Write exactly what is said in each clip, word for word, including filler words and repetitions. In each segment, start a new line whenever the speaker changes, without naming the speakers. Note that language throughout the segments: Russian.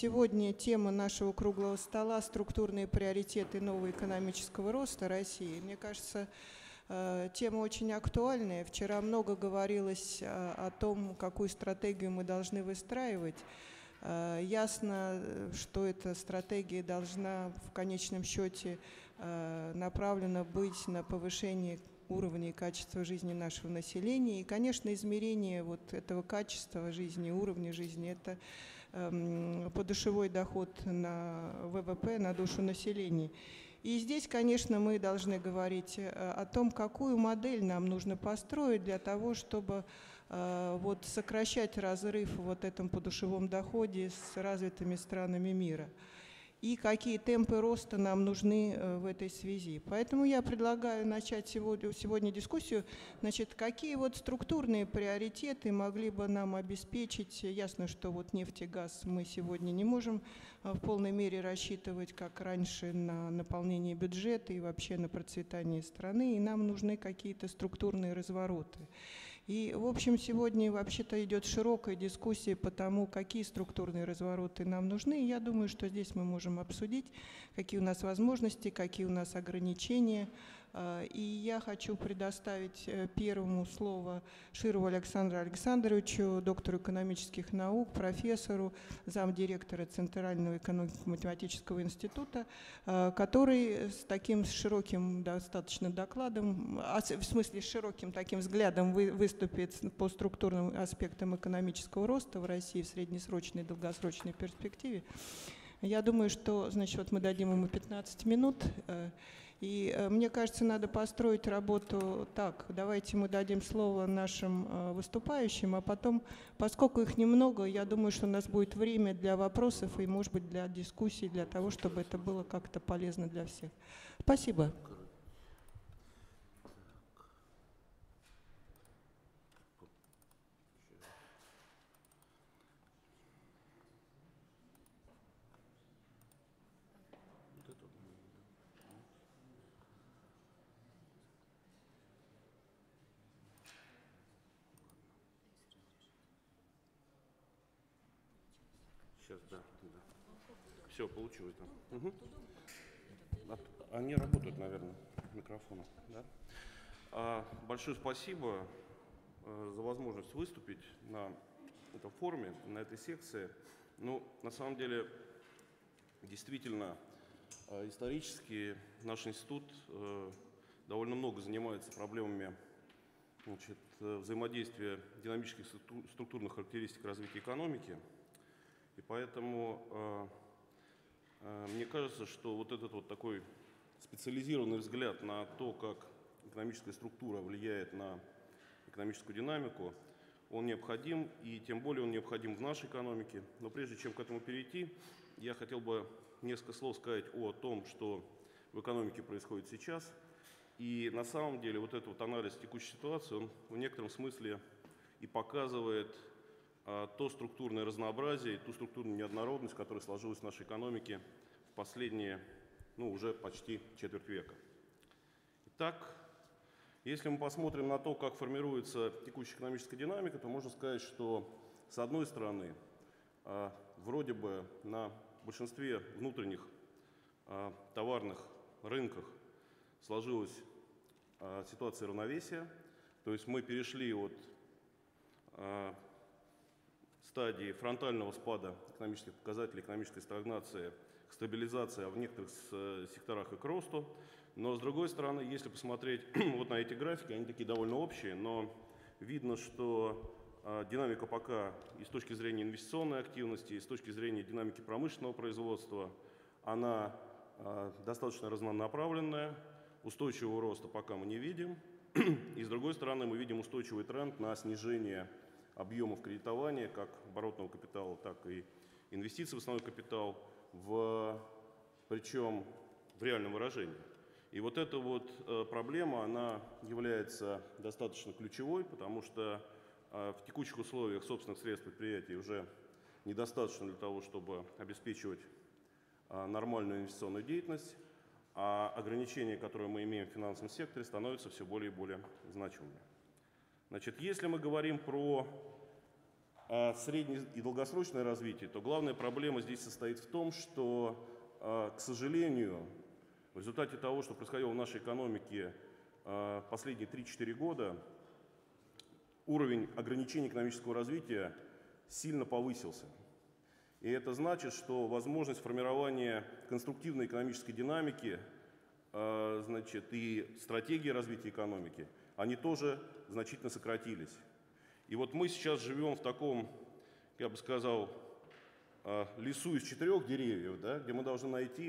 сегодня тема нашего круглого стола — структурные приоритеты нового экономического роста России. Мне кажется, тема очень актуальная. Вчера много говорилось о том, какую стратегию мы должны выстраивать. Ясно, что эта стратегия должна в конечном счете направлена быть на повышение уровня и качества жизни нашего населения. И, конечно, измерение вот этого качества жизни, уровня жизни — это э, подушевой доход на вэ вэ пэ, на душу населения. И здесь, конечно, мы должны говорить о том, какую модель нам нужно построить для того, чтобы э, вот сокращать разрыв в вот этом подушевом доходе с развитыми странами мира. И какие темпы роста нам нужны в этой связи. Поэтому я предлагаю начать сегодня, сегодня дискуссию. Значит, какие вот структурные приоритеты могли бы нам обеспечить? Ясно, что вот нефть и газ мы сегодня не можем в полной мере рассчитывать, как раньше, на наполнение бюджета и вообще на процветание страны, и нам нужны какие-то структурные развороты. И, в общем, сегодня вообще-то идет широкая дискуссия по тому, какие структурные развороты нам нужны. И я думаю, что здесь мы можем обсудить, какие у нас возможности, какие у нас ограничения. И я хочу предоставить первому слово Широву Александру Александровичу, доктору экономических наук, профессору, замдиректора Центрального экономико-математического института, который с таким широким достаточно докладом, в смысле с широким таким взглядом выступит по структурным аспектам экономического роста в России в среднесрочной и долгосрочной перспективе. Я думаю, что, значит, вот мы дадим ему пятнадцать минут. И мне кажется, надо построить работу так. Давайте мы дадим слово нашим выступающим, а потом, поскольку их немного, я думаю, что у нас будет время для вопросов и, может быть, для дискуссий, для того, чтобы это было как-то полезно для всех. Спасибо.
Сейчас, да, да. Все, получилось там. Угу. Они работают, наверное, микрофоны. Да? А, большое спасибо а, за возможность выступить на этом форуме, на этой секции. Ну, на самом деле, действительно, а, исторически наш институт а, довольно много занимается проблемами, значит, взаимодействия динамических структурных характеристик развития экономики. И поэтому э, э, мне кажется, что вот этот вот такой специализированный взгляд на то, как экономическая структура влияет на экономическую динамику, он необходим, и тем более он необходим в нашей экономике. Но прежде чем к этому перейти, я хотел бы несколько слов сказать о том, что в экономике происходит сейчас. И на самом деле вот этот вот анализ текущей ситуации, он в некотором смысле и показывает то структурное разнообразие, ту структурную неоднородность, которая сложилась в нашей экономике в последние, ну, уже почти четверть века. Итак, если мы посмотрим на то, как формируется текущая экономическая динамика, то можно сказать, что, с одной стороны, вроде бы на большинстве внутренних товарных рынках сложилась ситуация равновесия, то есть мы перешли от стадии фронтального спада экономических показателей, экономической стагнации к стабилизации, а в некоторых секторах и к росту. Но с другой стороны, если посмотреть вот на эти графики, они такие довольно общие, но видно, что э, динамика пока и с точки зрения инвестиционной активности, и с точки зрения динамики промышленного производства, она э, достаточно разнонаправленная, устойчивого роста пока мы не видим. И с другой стороны, мы видим устойчивый тренд на снижение объемов кредитования, как оборотного капитала, так и инвестиций в основной капитал, в, причем в реальном выражении. И вот эта вот э, проблема, она является достаточно ключевой, потому что э, в текущих условиях собственных средств предприятий уже недостаточно для того, чтобы обеспечивать э, нормальную инвестиционную деятельность, а ограничения, которые мы имеем в финансовом секторе, становятся все более и более значимыми. Значит, если мы говорим про а среднее и долгосрочное развитие, то главная проблема здесь состоит в том, что, к сожалению, в результате того, что происходило в нашей экономике последние три-четыре года, уровень ограничений экономического развития сильно повысился. И это значит, что возможность формирования конструктивной экономической динамики, значит, и стратегии развития экономики, они тоже значительно сократились. И вот мы сейчас живем в таком, я бы сказал, лесу из четырех деревьев, да, где мы должны найти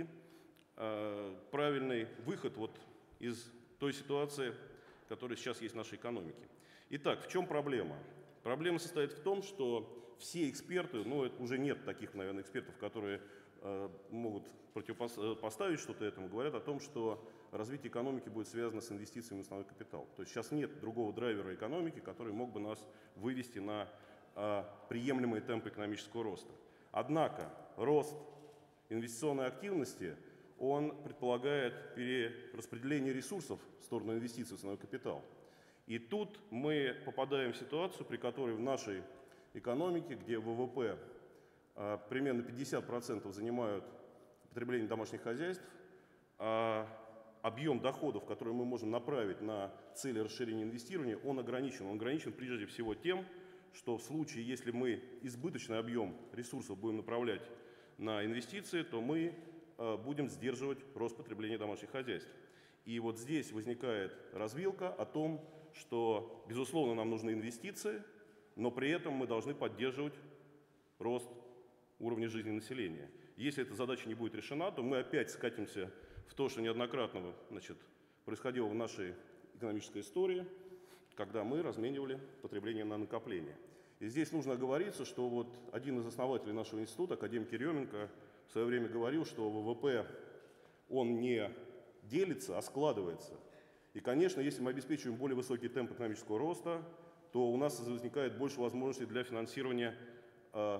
правильный выход вот из той ситуации, которая сейчас есть в нашей экономике. Итак, в чем проблема? Проблема состоит в том, что все эксперты, ну это уже нет таких, наверное, экспертов, которые э, могут противопоставить что-то этому, говорят о том, что развитие экономики будет связано с инвестициями в основной капитал. То есть сейчас нет другого драйвера экономики, который мог бы нас вывести на э, приемлемые темпы экономического роста. Однако рост инвестиционной активности, он предполагает перераспределение ресурсов в сторону инвестиций в основной капитал. И тут мы попадаем в ситуацию, при которой в нашей экономике, где ВВП а, примерно пятьдесят процентов занимают потребление домашних хозяйств, а объем доходов, которые мы можем направить на цели расширения инвестирования, он ограничен. Он ограничен прежде всего тем, что в случае, если мы избыточный объем ресурсов будем направлять на инвестиции, то мы а, будем сдерживать рост потребления домашних хозяйств. И вот здесь возникает развилка о том, что, безусловно, нам нужны инвестиции, но при этом мы должны поддерживать рост уровня жизни населения. Если эта задача не будет решена, то мы опять скатимся в то, что неоднократно, значит, происходило в нашей экономической истории, когда мы разменивали потребление на накопление. И здесь нужно оговориться, что вот один из основателей нашего института, академик Еременко, в свое время говорил, что ВВП, он не делится, а складывается. И, конечно, если мы обеспечиваем более высокий темп экономического роста, то у нас возникает больше возможностей для финансирования э,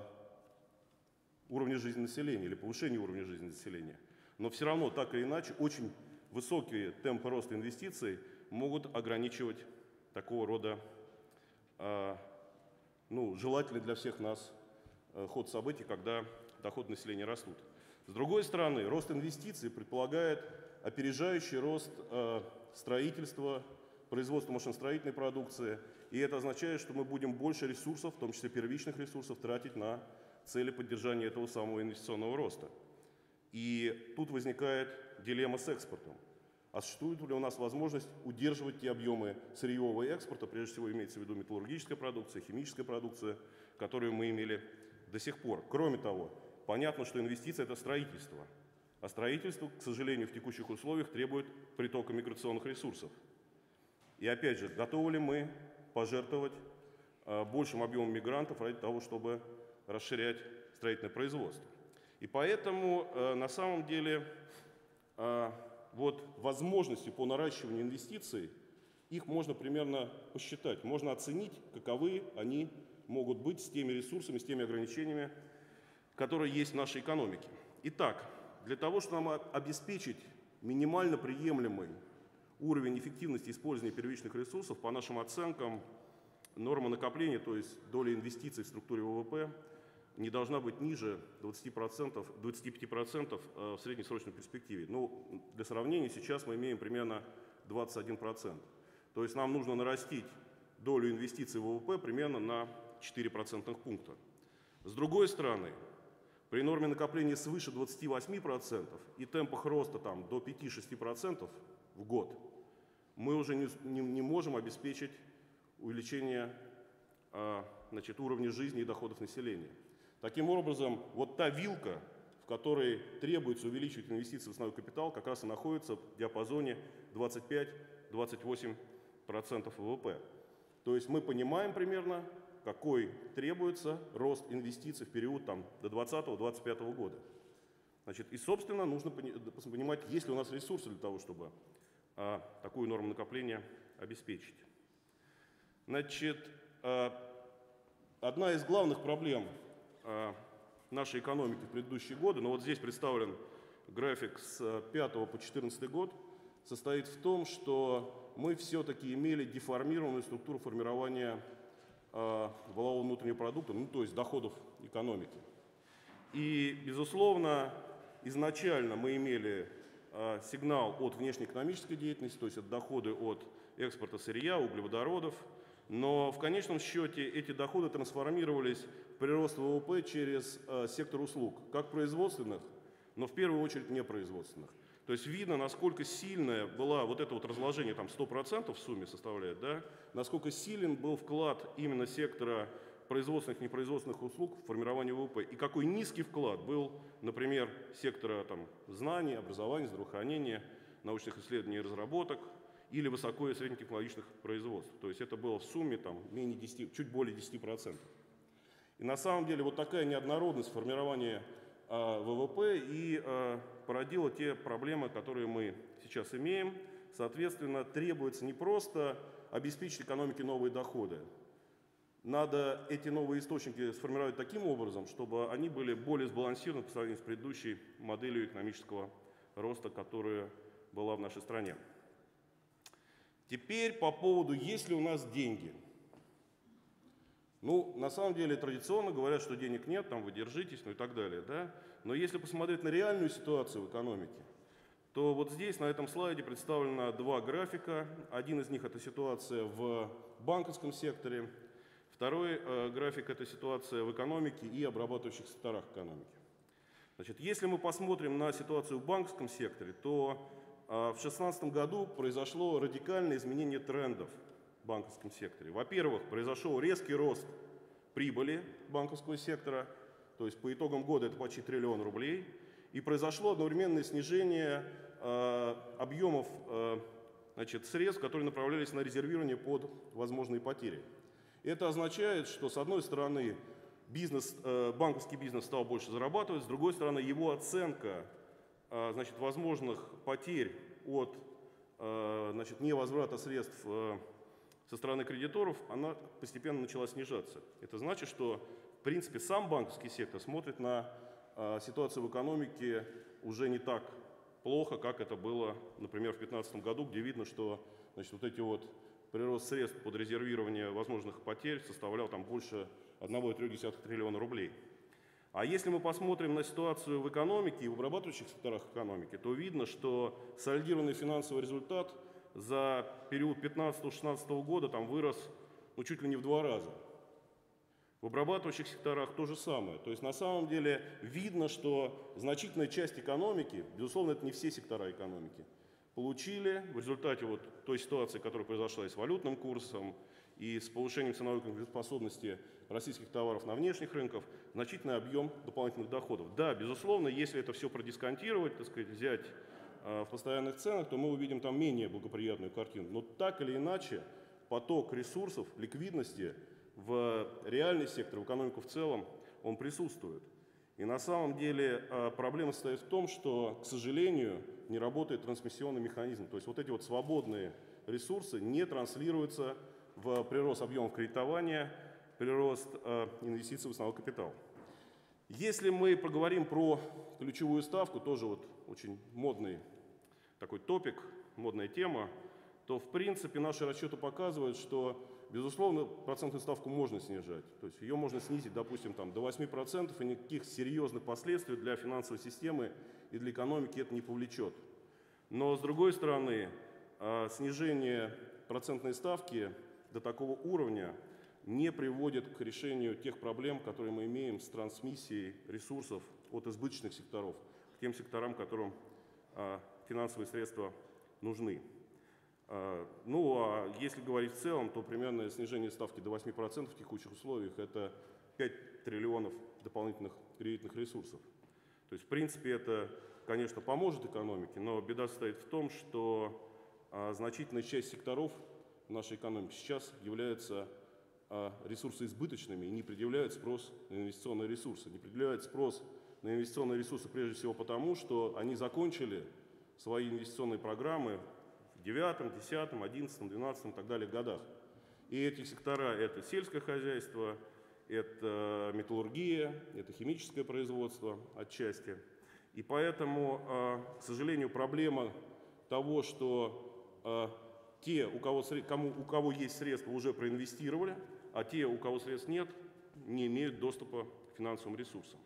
уровня жизни населения или повышения уровня жизни населения. Но все равно, так или иначе, очень высокие темпы роста инвестиций могут ограничивать такого рода э, ну, желательный для всех нас э, ход событий, когда доходы населения растут. С другой стороны, рост инвестиций предполагает опережающий рост э, строительства, производства машиностроительной продукции. И это означает, что мы будем больше ресурсов, в том числе первичных ресурсов, тратить на цели поддержания этого самого инвестиционного роста. И тут возникает дилемма с экспортом. А существует ли у нас возможность удерживать те объемы сырьевого экспорта, прежде всего имеется в виду металлургическая продукция, химическая продукция, которую мы имели до сих пор. Кроме того, понятно, что инвестиция – это строительство. А строительство, к сожалению, в текущих условиях требует притока миграционных ресурсов. И опять же, готовы ли мы пожертвовать э, большим объемом мигрантов ради того, чтобы расширять строительное производство? И поэтому э, на самом деле э, вот возможности по наращиванию инвестиций, их можно примерно посчитать, можно оценить, каковы они могут быть с теми ресурсами, с теми ограничениями, которые есть в нашей экономике. Итак, для того, чтобы нам обеспечить минимально приемлемый уровень эффективности использования первичных ресурсов, по нашим оценкам, норма накопления, то есть доля инвестиций в структуре ВВП, не должна быть ниже двадцати процентов, двадцати пяти процентов в среднесрочной перспективе. Ну, для сравнения, сейчас мы имеем примерно двадцать один процент. То есть нам нужно нарастить долю инвестиций в ВВП примерно на четыре процентных пункта. С другой стороны, при норме накопления свыше двадцати восьми процентов и темпах роста там, до пяти-шести процентов в год, мы уже не, не, не можем обеспечить увеличение а, значит, уровня жизни и доходов населения. Таким образом, вот та вилка, в которой требуется увеличивать инвестиции в основной капитал, как раз и находится в диапазоне двадцать пять — двадцать восемь процентов ВВП. То есть мы понимаем примерно, какой требуется рост инвестиций в период там, до двадцатого — двадцать пятого года. Значит, и, собственно, нужно понимать, есть ли у нас ресурсы для того, чтобы а, такую норму накопления обеспечить. Значит, а, одна из главных проблем а, нашей экономики в предыдущие годы, но вот здесь представлен график с пятого по четырнадцатый год, состоит в том, что мы все-таки имели деформированную структуру формирования э, валового внутреннего продукта, ну то есть доходов экономики. И, безусловно, изначально мы имели э, сигнал от внешнеэкономической деятельности, то есть от доходы от экспорта сырья, углеводородов, но в конечном счете эти доходы трансформировались в прирост ВВП через э, сектор услуг, как производственных, но в первую очередь непроизводственных. То есть видно, насколько сильное было вот это вот разложение, там сто процентов в сумме составляет, да, насколько силен был вклад именно сектора производственных и непроизводственных услуг в формирование ВВП, и какой низкий вклад был, например, сектора там, знаний, образования, здравоохранения, научных исследований и разработок или высоко- и среднетехнологичных производств. То есть это было в сумме там, менее десяти, чуть более десяти процентов. И на самом деле вот такая неоднородность формирования э, ВВП и э, породила те проблемы, которые мы сейчас имеем. Соответственно, требуется не просто обеспечить экономике новые доходы. Надо эти новые источники сформировать таким образом, чтобы они были более сбалансированы по сравнению с предыдущей моделью экономического роста, которая была в нашей стране. Теперь по поводу, есть ли у нас деньги. Ну, на самом деле, традиционно говорят, что денег нет, там вы держитесь, ну и так далее, да? Но если посмотреть на реальную ситуацию в экономике, то вот здесь, на этом слайде, представлено два графика. Один из них – это ситуация в банковском секторе. Второй э, график – это ситуация в экономике и обрабатывающих секторах экономики. Значит, если мы посмотрим на ситуацию в банковском секторе, то э, в две тысячи шестнадцатом году произошло радикальное изменение трендов в банковском секторе. Во-первых, произошел резкий рост прибыли банковского сектора, то есть по итогам года это почти триллион рублей, и произошло одновременное снижение э, объемов э, значит, средств, которые направлялись на резервирование под возможные потери. Это означает, что с одной стороны бизнес, банковский бизнес стал больше зарабатывать, с другой стороны его оценка значит, возможных потерь от значит, невозврата средств со стороны кредиторов, она постепенно начала снижаться. Это значит, что в принципе сам банковский сектор смотрит на ситуацию в экономике уже не так плохо, как это было, например, в две тысячи пятнадцатом году, где видно, что значит, вот эти вот прирост средств под резервирование возможных потерь составлял там больше одного целых трёх десятых триллиона рублей. А если мы посмотрим на ситуацию в экономике и в обрабатывающих секторах экономики, то видно, что солидированный финансовый результат за период пятнадцатого-шестнадцатого года там вырос ну, чуть ли не в два раза. В обрабатывающих секторах то же самое. То есть на самом деле видно, что значительная часть экономики, безусловно, это не все сектора экономики, получили в результате вот той ситуации, которая произошла и с валютным курсом, и с повышением ценовой конкурентоспособности российских товаров на внешних рынках, значительный объем дополнительных доходов. Да, безусловно, если это все продисконтировать, так сказать, взять э, в постоянных ценах, то мы увидим там менее благоприятную картину. Но так или иначе, поток ресурсов, ликвидности в реальный сектор, в экономику в целом, он присутствует. И на самом деле проблема состоит в том, что, к сожалению, не работает трансмиссионный механизм. То есть вот эти вот свободные ресурсы не транслируются в прирост объемов кредитования, прирост инвестиций в основной капитал. Если мы поговорим про ключевую ставку, тоже вот очень модный такой топик, модная тема, то в принципе наши расчеты показывают, что безусловно, процентную ставку можно снижать. То есть ее можно снизить, допустим, там, до восьми процентов, и никаких серьезных последствий для финансовой системы и для экономики это не повлечет. Но, с другой стороны, снижение процентной ставки до такого уровня не приводит к решению тех проблем, которые мы имеем с трансмиссией ресурсов от избыточных секторов к тем секторам, которым финансовые средства нужны. Ну, а если говорить в целом, то примерное снижение ставки до восьми процентов в текущих условиях – это пять триллионов дополнительных кредитных ресурсов. То есть, в принципе, это, конечно, поможет экономике, но беда состоит в том, что а, значительная часть секторов нашей экономики сейчас являются а, ресурсоизбыточными и не предъявляют спрос на инвестиционные ресурсы. Не предъявляют спрос на инвестиционные ресурсы прежде всего потому, что они закончили свои инвестиционные программы в девятом, десятом, одиннадцатом, двенадцатом и так далее годах. И эти сектора – это сельское хозяйство, это металлургия, это химическое производство отчасти. И поэтому, к сожалению, проблема того, что те, у кого, кому, у кого есть средства, уже проинвестировали, а те, у кого средств нет, не имеют доступа к финансовым ресурсам.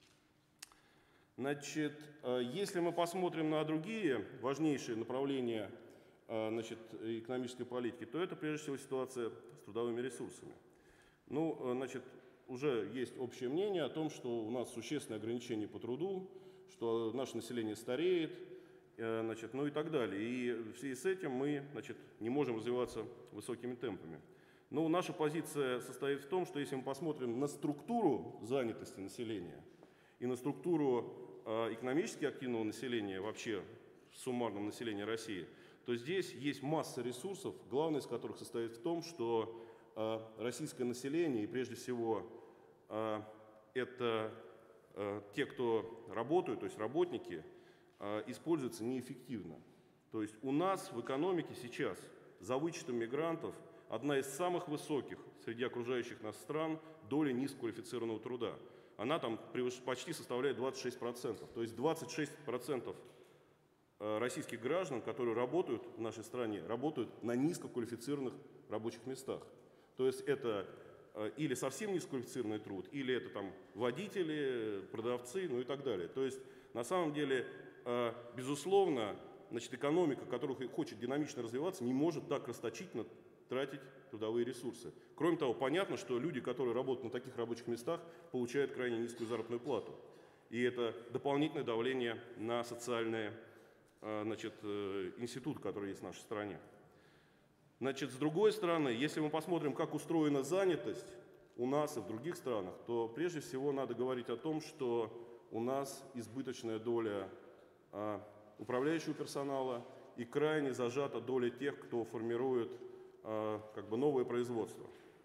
Значит, если мы посмотрим на другие важнейшие направления значит, экономической политики, то это прежде всего ситуация с трудовыми ресурсами. Ну, значит, уже есть общее мнение о том, что у нас существенные ограничения по труду, что наше население стареет, значит, ну и так далее. И в связи с этим мы значит, не можем развиваться высокими темпами. Но наша позиция состоит в том, что если мы посмотрим на структуру занятости населения и на структуру э, экономически активного населения, вообще в суммарном населении России, то здесь есть масса ресурсов, главное из которых состоит в том, что э, российское население, и прежде всего э, это э, те, кто работают, то есть работники, э, используются неэффективно. То есть у нас в экономике сейчас, за вычетом мигрантов, одна из самых высоких среди окружающих нас стран доля низкоквалифицированного труда. Она там почти составляет двадцать шесть процентов. То есть двадцать шесть процентов российских граждан, которые работают в нашей стране, работают на низкоквалифицированных рабочих местах. То есть это или совсем низкоквалифицированный труд, или это там водители, продавцы, ну и так далее. То есть на самом деле, безусловно, значит, экономика, которая хочет динамично развиваться, не может так расточительно тратить трудовые ресурсы. Кроме того, понятно, что люди, которые работают на таких рабочих местах, получают крайне низкую заработную плату. И это дополнительное давление на социальные значит, институты, которые есть в нашей стране. Значит, с другой стороны, если мы посмотрим, как устроена занятость у нас и в других странах, то прежде всего надо говорить о том, что у нас избыточная доля управляющего персонала и крайне зажата доля тех, кто формирует как бы новое производство.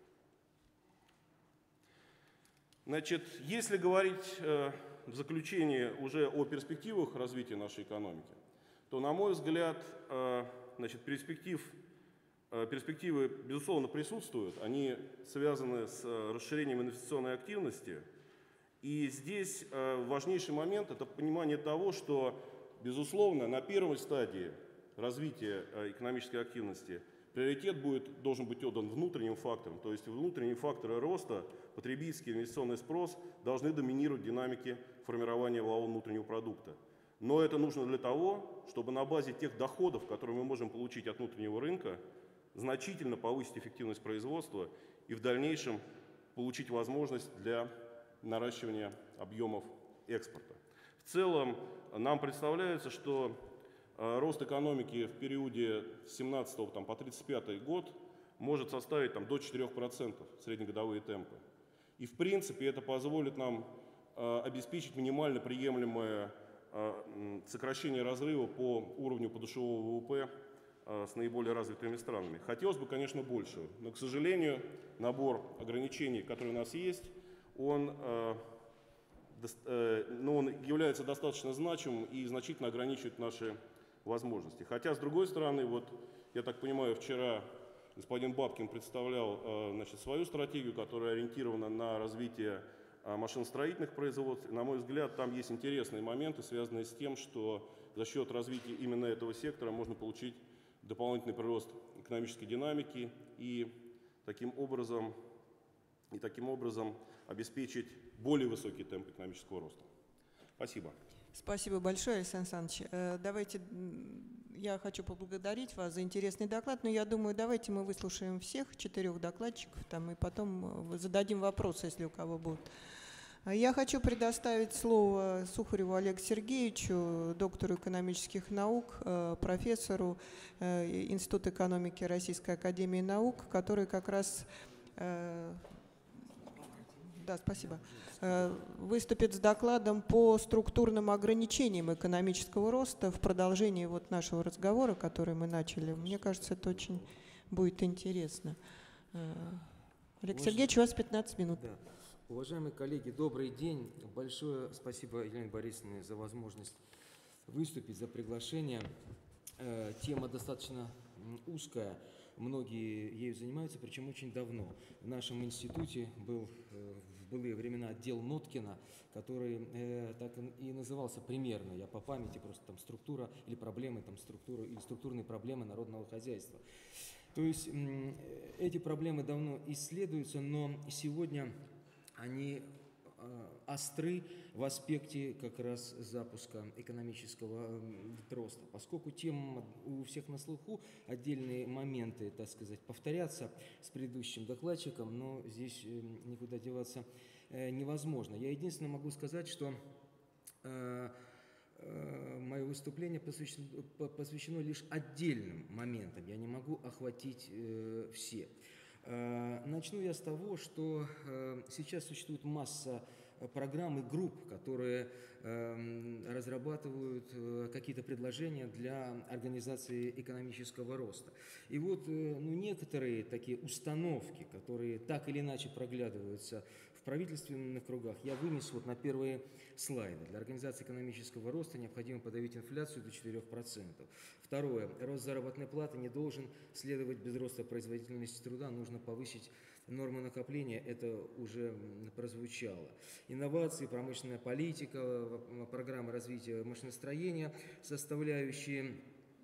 Значит, если говорить в заключение уже о перспективах развития нашей экономики, то, на мой взгляд, значит, перспектив, перспективы, безусловно, присутствуют. Они связаны с расширением инвестиционной активности. И здесь важнейший момент – это понимание того, что, безусловно, на первой стадии развития экономической активности приоритет будет, должен быть отдан внутренним факторам, то есть внутренние факторы роста, потребительский инвестиционный спрос должны доминировать в динамике формирования валового внутреннего продукта. Но это нужно для того, чтобы на базе тех доходов, которые мы можем получить от внутреннего рынка, значительно повысить эффективность производства и в дальнейшем получить возможность для наращивания объемов экспорта. В целом нам представляется, что рост экономики в периоде с семнадцатого по тридцать пятый год может составить там, до четырёх процентов среднегодовые темпы. И в принципе это позволит нам э, обеспечить минимально приемлемое э, сокращение разрыва по уровню подушевого ВВП э, с наиболее развитыми странами. Хотелось бы, конечно, больше, но, к сожалению, набор ограничений, который у нас есть, он, э, до, э, ну, он является достаточно значимым и значительно ограничивает наши возможности. Хотя, с другой стороны, вот, я так понимаю, вчера господин Бабкин представлял значит, свою стратегию, которая ориентирована на развитие машиностроительных производств. На мой взгляд, там есть интересные моменты, связанные с тем, что за счет развития именно этого сектора можно получить дополнительный прирост экономической динамики и таким образом, и таким образом обеспечить более высокий темп экономического роста. Спасибо.
Спасибо большое, Александр Александрович. Давайте, я хочу поблагодарить вас за интересный доклад, но я думаю, давайте мы выслушаем всех четырех докладчиков там, и потом зададим вопросы, если у кого будут. Я хочу предоставить слово Сухареву Олегу Сергеевичу, доктору экономических наук, профессору Института экономики Российской академии наук, который как раз... Да, спасибо. Выступит с докладом по структурным ограничениям экономического роста в продолжении вот нашего разговора, который мы начали. Мне кажется, это очень будет интересно. Олег Сергеевич, у вас пятнадцать минут.
Да. Уважаемые коллеги, добрый день. Большое спасибо Елене Борисовне за возможность выступить, за приглашение. Тема достаточно узкая. Многие ею занимаются, причем очень давно. В нашем институте был в былые времена отдел Ноткина, который э, так и назывался примерно, я по памяти, просто там структура или проблемы, там структура или структурные проблемы народного хозяйства. То есть эти проблемы давно исследуются, но сегодня они остры в аспекте как раз запуска экономического роста. Поскольку тем у всех на слуху, отдельные моменты, так сказать, повторятся с предыдущим докладчиком, но здесь никуда деваться невозможно. Я единственное могу сказать, что мое выступление посвящено, посвящено лишь отдельным моментам. Я не могу охватить э, все. Э, начну я с того, что э, сейчас существует масса программ и групп, которые э, разрабатывают э, какие-то предложения для организации экономического роста. И вот э, ну, некоторые такие установки, которые так или иначе проглядываются в правительственных кругах, я вынес вот на первые слайды. Для организации экономического роста необходимо подавить инфляцию до четырёх процентов. Второе. Рост заработной платы не должен следовать без роста производительности труда. Нужно повысить нормы накопления. Это уже прозвучало. Инновации, промышленная политика, программы развития машиностроения, составляющие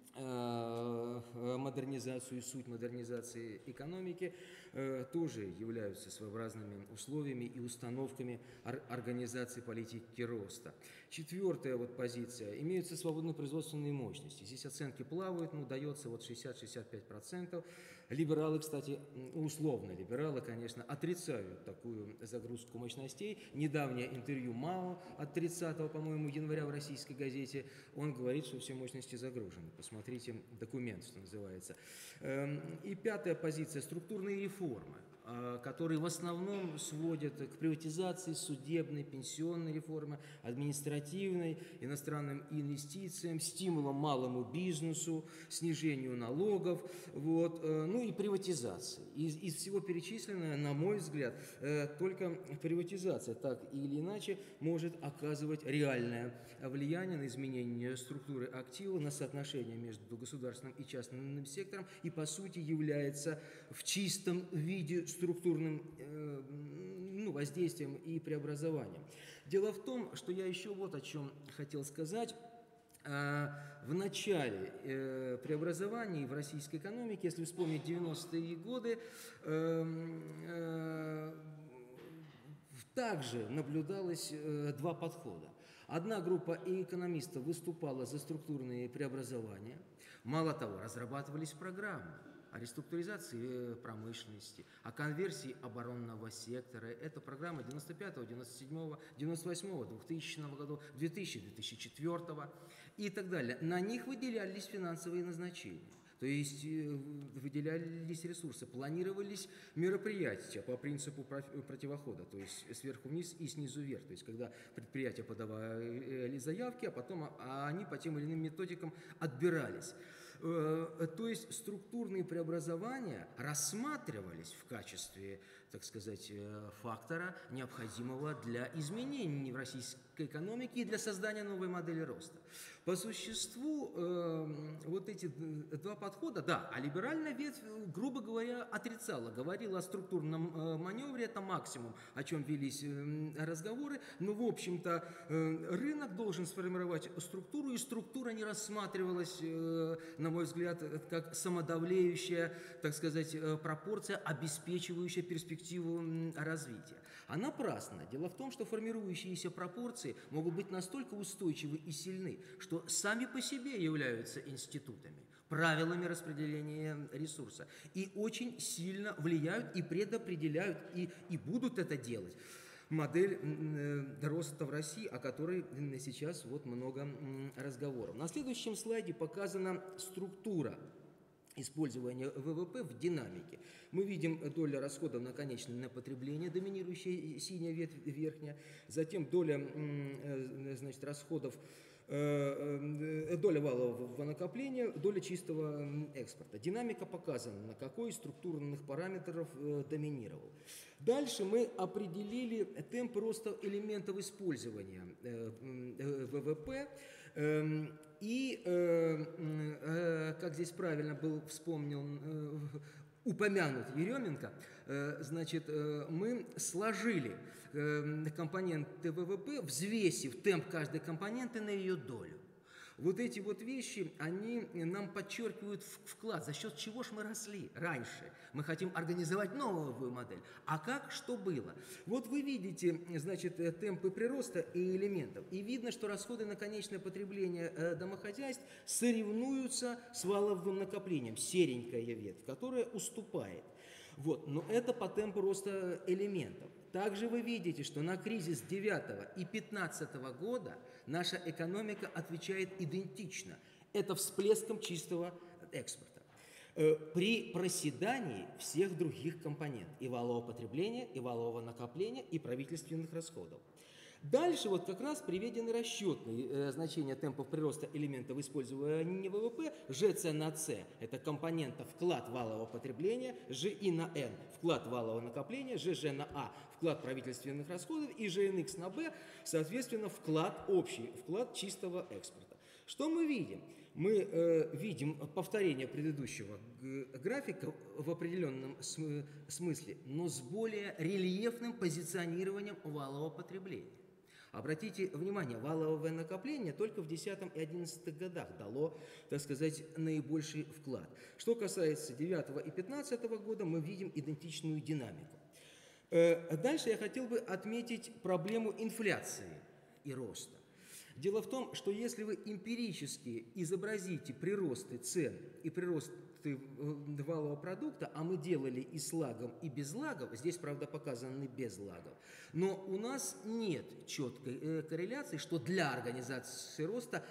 модернизацию и суть модернизации экономики тоже являются своеобразными условиями и установками организации политики роста. Четвертая вот позиция. Имеются свободные производственные мощности. Здесь оценки плавают, но дается вот шестьдесят-шестьдесят пять процентов. Либералы, кстати, условно либералы, конечно, отрицают такую загрузку мощностей. Недавнее интервью Мао от тридцатого, по-моему, января в российской газете, он говорит, что все мощности загружены. Посмотрите документ, что называется. И пятая позиция – структурные реформы, которые в основном сводят к приватизации, судебной, пенсионной реформы, административной, иностранным инвестициям, стимулам малому бизнесу, снижению налогов, вот, ну и приватизации. Из, из всего перечисленного, на мой взгляд, только приватизация так или иначе может оказывать реальное влияние на изменение структуры актива, на соотношение между государственным и частным сектором и, по сути, является в чистом виде структурным э, ну, воздействием и преобразованием. Дело в том, что я еще вот о чем хотел сказать. В начале э, преобразований в российской экономике, если вспомнить девяностые годы, э, э, также наблюдалось э, два подхода. Одна группа экономистов выступала за структурные преобразования. Мало того, разрабатывались программы о реструктуризации промышленности, о конверсии оборонного сектора. Это программа девяносто пятого, девяносто седьмого, девяносто восьмого, двухтысячного годов, две тысячного, две тысячи четвёртого и так далее. На них выделялись финансовые назначения. То есть выделялись ресурсы, планировались мероприятия по принципу противохода, то есть сверху вниз и снизу вверх. То есть когда предприятия подавали заявки, а потом они по тем или иным методикам отбирались. То есть структурные преобразования рассматривались в качестве, так сказать, фактора, необходимого для изменений в российской экономике и для создания новой модели роста. По существу э, вот эти два подхода, да, а либеральная ветвь, грубо говоря, отрицала, говорила о структурном э, маневре, это максимум, о чем велись э, разговоры, но, в общем-то, э, рынок должен сформировать структуру, и структура не рассматривалась, э, на мой взгляд, как самодавлеющая, так сказать, э, пропорция, обеспечивающая перспективу э, развития. А напрасно. Дело в том, что формирующиеся пропорции могут быть настолько устойчивы и сильны, что сами по себе являются институтами, правилами распределения ресурса и очень сильно влияют и предопределяют, и, и будут это делать. Модель э, роста в России, о которой сейчас вот много э, разговоров. На следующем слайде показана структура использования ВВП в динамике. Мы видим долю расходов на конечное потребление, доминирующая синяя ветвь верхняя, затем доля э, значит, расходов, э, доля валового накопления, доля чистого экспорта. Динамика показана, на какой из структурных параметров э, доминировал. Дальше мы определили темп роста элементов использования э, э, ВВП. Э, И, э, э, как здесь правильно был вспомнил, э, упомянут Еременко, э, значит, э, мы сложили э, компоненты ВВП, взвесив темп каждой компоненты на ее долю. Вот эти вот вещи, они нам подчеркивают вклад, за счет чего ж мы росли раньше. Мы хотим организовать новую модель. А как, что было? Вот вы видите, значит, темпы прироста и элементов. И видно, что расходы на конечное потребление домохозяйств соревнуются с валовым накоплением. Серенькая ветвь, которая уступает. Вот. Но это по темпу роста элементов. Также вы видите, что на кризис девятого и пятнадцатого года наша экономика отвечает идентично. Это всплеском чистого экспорта. При проседании всех других компонентов и валового потребления, и валового накопления, и правительственных расходов. Дальше вот как раз приведены расчетные э, значения темпов прироста элементов использования ВВП. ЖЦ на С – это компонента вклад валового потребления, ЖИ на Н – вклад валового накопления, ЖЖ на А – вклад правительственных расходов, и ЖНХ на Б – соответственно, вклад общий, вклад чистого экспорта. Что мы видим? Мы э, видим повторение предыдущего графика в определенном см смысле, но с более рельефным позиционированием валового потребления. Обратите внимание, валовое накопление только в десятом и одиннадцатом годах дало, так сказать, наибольший вклад. Что касается девятого и пятнадцатого года, мы видим идентичную динамику. Дальше я хотел бы отметить проблему инфляции и роста. Дело в том, что если вы эмпирически изобразите приросты цен и приросты валового продукта, а мы делали и с лагом, и без лагов, здесь, правда, показаны без лагов, но у нас нет четкой корреляции, что для организации роста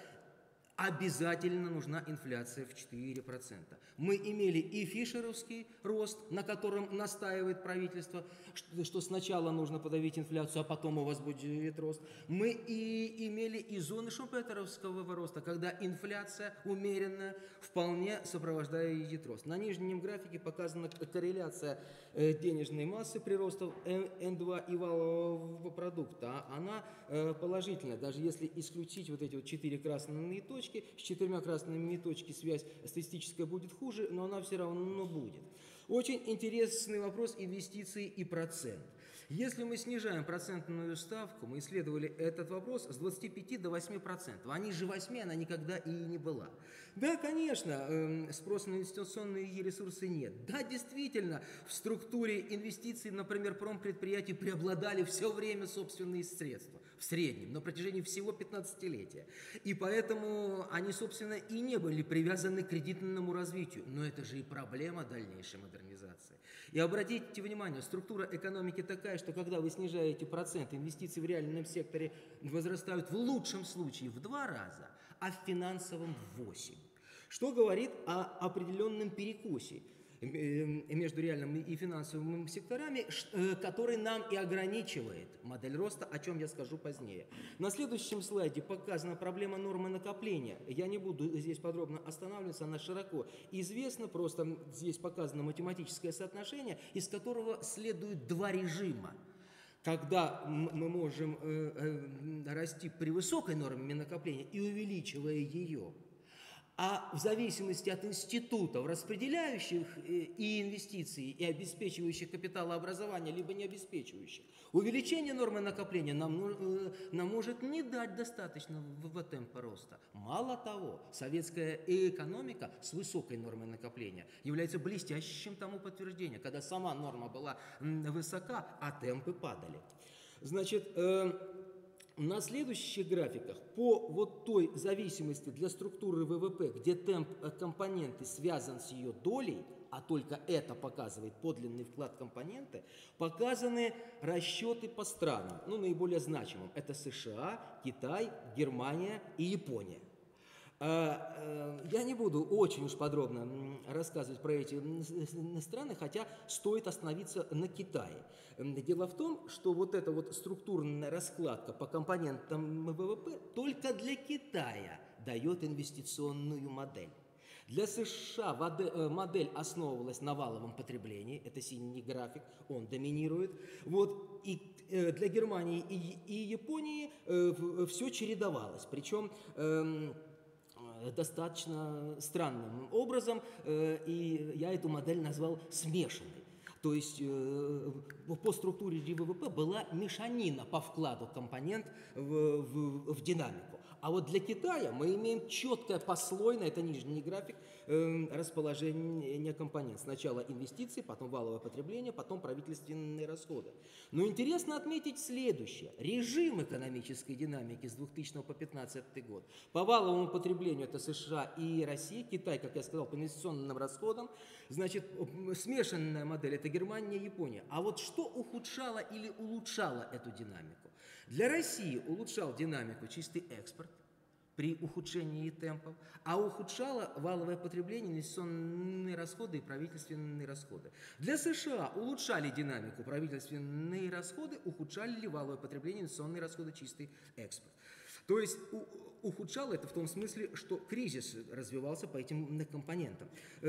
обязательно нужна инфляция в четыре процента. Мы имели и фишеровский рост, на котором настаивает правительство, что, что сначала нужно подавить инфляцию, а потом у вас будет рост. Мы и имели и зоны шумпетеровского роста, когда инфляция умеренная вполне сопровождает рост. На нижнем графике показана корреляция денежной массы приростов эн два и валового продукта. Она положительная, даже если исключить вот эти вот четыре красные точки. С четырьмя красными точками связь статистическая будет хуже, но она все равно будет. Очень интересный вопрос инвестиций и процент. Если мы снижаем процентную ставку, мы исследовали этот вопрос с двадцати пяти до восьми процентов. А ниже восьми она никогда и не была. Да, конечно, спроса на инвестиционные ресурсы нет. Да, действительно, в структуре инвестиций, например, промпредприятий преобладали все время собственные средства. В среднем, на протяжении всего пятнадцатилетия. И поэтому они, собственно, и не были привязаны к кредитному развитию. Но это же и проблема дальнейшей модернизации. И обратите внимание, структура экономики такая, что когда вы снижаете процент, инвестиций в реальном секторе возрастают в лучшем случае в два раза, а в финансовом в восемь. Что говорит о определенном перекосе между реальным и финансовыми секторами, который нам и ограничивает модель роста, о чем я скажу позднее. На следующем слайде показана проблема нормы накопления. Я не буду здесь подробно останавливаться, она широко известна, просто здесь показано математическое соотношение, из которого следует два режима. Когда мы можем расти при высокой норме накопления и увеличивая ее, а в зависимости от институтов, распределяющих и инвестиции, и обеспечивающих капиталообразование, либо не обеспечивающих, увеличение нормы накопления нам, нам может не дать достаточного темпа роста. Мало того, советская экономика с высокой нормой накопления является блестящим тому подтверждением, когда сама норма была высока, а темпы падали. Значит, на следующих графиках по вот той зависимости для структуры ВВП, где темп компоненты связан с ее долей, а только это показывает подлинный вклад компоненты, показаны расчеты по странам, ну, наиболее значимым. Это США, Китай, Германия и Япония. Я не буду очень уж подробно рассказывать про эти страны, хотя стоит остановиться на Китае. Дело в том, что вот эта вот структурная раскладка по компонентам ВВП только для Китая дает инвестиционную модель. Для США модель основывалась на валовом потреблении, это синий график, он доминирует. Вот, и для Германии и, и Японии все чередовалось, причем достаточно странным образом, и я эту модель назвал смешанной. То есть по структуре ВВП была мешанина по вкладу компонент в, в, в динамику. А вот для Китая мы имеем четкое послойное, это нижний график, э, расположение компонент. Сначала инвестиции, потом валовое потребление, потом правительственные расходы. Но интересно отметить следующее. Режим экономической динамики с двухтысячного по две тысячи пятнадцатый год. По валовому потреблению это США и Россия, Китай, как я сказал, по инвестиционным расходам. Значит, смешанная модель – это Германия и Япония. А вот что ухудшало или улучшало эту динамику? Для России улучшал динамику чистый экспорт при ухудшении темпов, а ухудшало валовое потребление, инвестиционные расходы и правительственные расходы. Для США улучшали динамику правительственные расходы, ухудшали ли валовое потребление, инвестиционные расходы, чистый экспорт. То есть ухудшало это в том смысле, что кризис развивался по этим компонентам.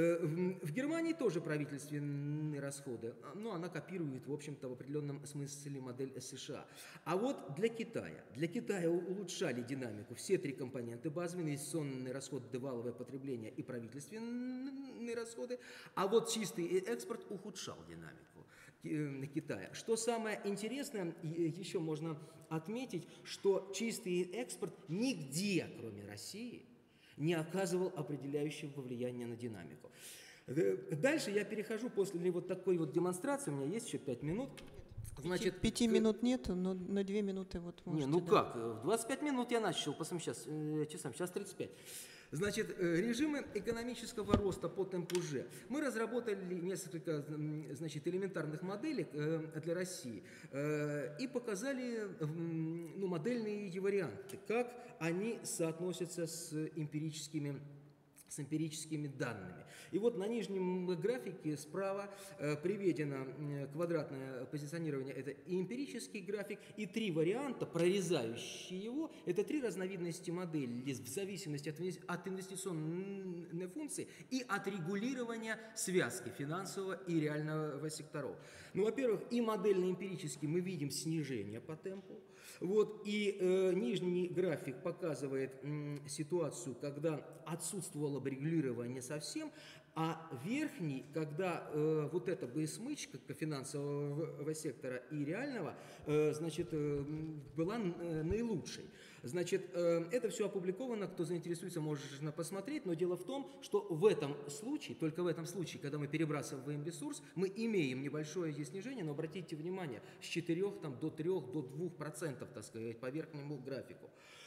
В Германии тоже правительственные расходы, но она копирует, в общем-то, в определенном смысле модель США. А вот для Китая. Для Китая улучшали динамику все три компонента: базовые, инвестиционные расходы, валовое потребление и правительственные расходы. А вот чистый экспорт ухудшал динамику Китая. Что самое интересное, еще можно отметить, что чистый экспорт нигде, кроме России, не оказывал определяющего влияния на динамику. Дальше я перехожу после вот такой вот демонстрации, у меня есть еще пять минут.
Значит, пяти к... минут нет, но на две минуты вот можете.
Не, ну
да.
как, в двадцать пять минут я начал, посмотрим сейчас, часам, сейчас тридцать пять. Значит, режимы экономического роста по темпу G. Мы разработали несколько, значит, элементарных моделей для России и показали, ну, модельные варианты, как они соотносятся с эмпирическими с эмпирическими данными. И вот на нижнем графике справа э, приведено э, квадратное позиционирование, это и эмпирический график, и три варианта, прорезающие его, это три разновидности моделей в зависимости от, от инвестиционной функции и от регулирования связки финансового и реального секторов. Ну, во-первых, и модельно-эмпирически мы видим снижение по темпу. Вот, и э, нижний график показывает м, ситуацию, когда отсутствовало бы регулирование совсем, а верхний, когда э, вот эта бы смычка финансового сектора и реального, э, значит, э, была э, наилучшей. Значит, э, это все опубликовано, кто заинтересуется, можно посмотреть, но дело в том, что в этом случае, только в этом случае, когда мы перебрасываем ресурс, мы имеем небольшое здесь снижение, но обратите внимание, с четырёх там, до трёх, до двух процентов, так сказать, по верхнему графику.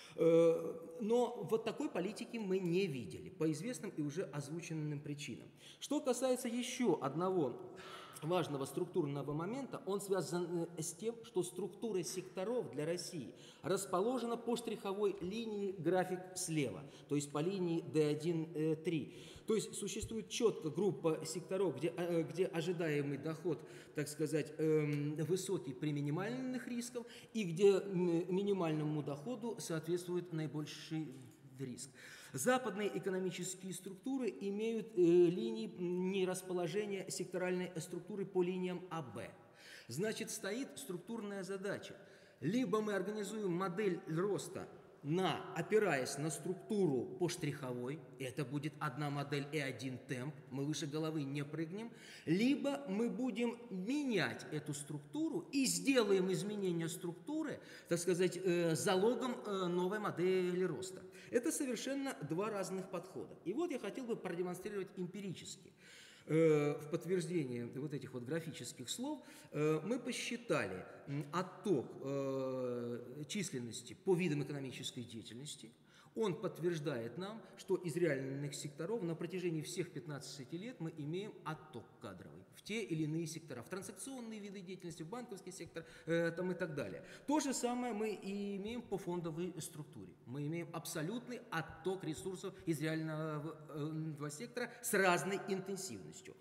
Но вот такой политики мы не видели по известным и уже озвученным причинам. Что касается еще одного важного структурного момента, он связан с тем, что структура секторов для России расположена по штриховой линии график слева, то есть по линии дэ один три. То есть существует четко группа секторов, где, где ожидаемый доход, так сказать, высокий при минимальных рисках, и где минимальному доходу соответствует наибольший риск. Западные экономические структуры имеют э, линии нерасположения секторальной структуры по линиям а бэ. Значит, стоит структурная задача. Либо мы организуем модель роста, на, опираясь на структуру по штриховой, это будет одна модель и один темп, мы выше головы не прыгнем, либо мы будем менять эту структуру и сделаем изменение структуры, так сказать, э, залогом э, новой модели роста. Это совершенно два разных подхода. И вот я хотел бы продемонстрировать эмпирически. В подтверждение вот этих вот графических слов мы посчитали отток численности по видам экономической деятельности. Он подтверждает нам, что из реальных секторов на протяжении всех пятнадцати лет мы имеем отток кадровый в те или иные сектора, в транзакционные виды деятельности, в банковский сектор э, там и так далее. То же самое мы и имеем по фондовой структуре. Мы имеем абсолютный отток ресурсов из реального э, сектора с разной интенсивностью.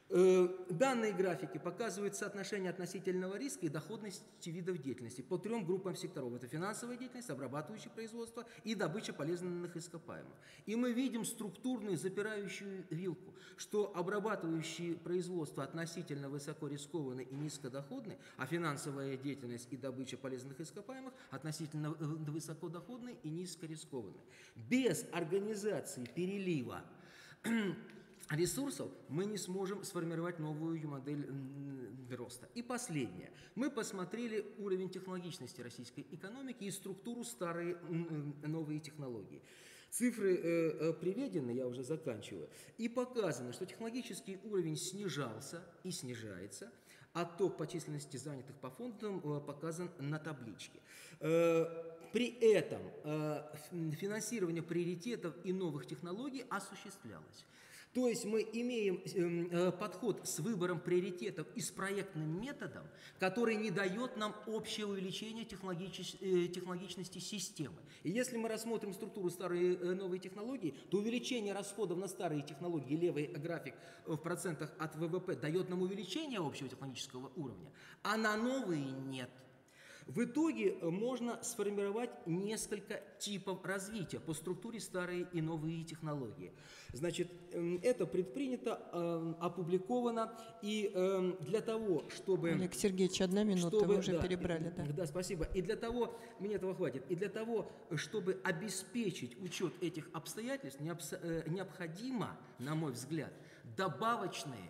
Данные графики показывают соотношение относительного риска и доходности видов деятельности по трем группам секторов. Это финансовая деятельность, обрабатывающее производство и добыча полезных ископаемых. И мы видим структурную запирающую вилку, что обрабатывающие производство относительно высоко рискованны и низкодоходны, а финансовая деятельность и добыча полезных ископаемых относительно высокодоходны и низкорискованны. Без организации перелива ресурсов, мы не сможем сформировать новую модель роста. И последнее. Мы посмотрели уровень технологичности российской экономики и структуру старые новые технологии. Цифры э, приведены, я уже заканчиваю, и показано, что технологический уровень снижался и снижается, отток по численности занятых по фондам э, показан на табличке. Э, при этом э, финансирование приоритетов и новых технологий осуществлялось. То есть мы имеем э, подход с выбором приоритетов и с проектным методом, который не дает нам общее увеличение технологич, э, технологичности системы. И если мы рассмотрим структуру старые э, новые технологии, то увеличение расходов на старые технологии, левый график в процентах от ВВП, дает нам увеличение общего технологического уровня, а на новые нет. В итоге можно сформировать несколько типов развития по структуре старые и новые технологии. Значит, это предпринято, опубликовано, и для того, чтобы...
Олег Сергеевич, одна минута,
чтобы,
вы уже
да,
перебрали. Да.
да, спасибо. И для того, мне этого хватит, и для того, чтобы обеспечить учет этих обстоятельств, необходимо, на мой взгляд, добавочные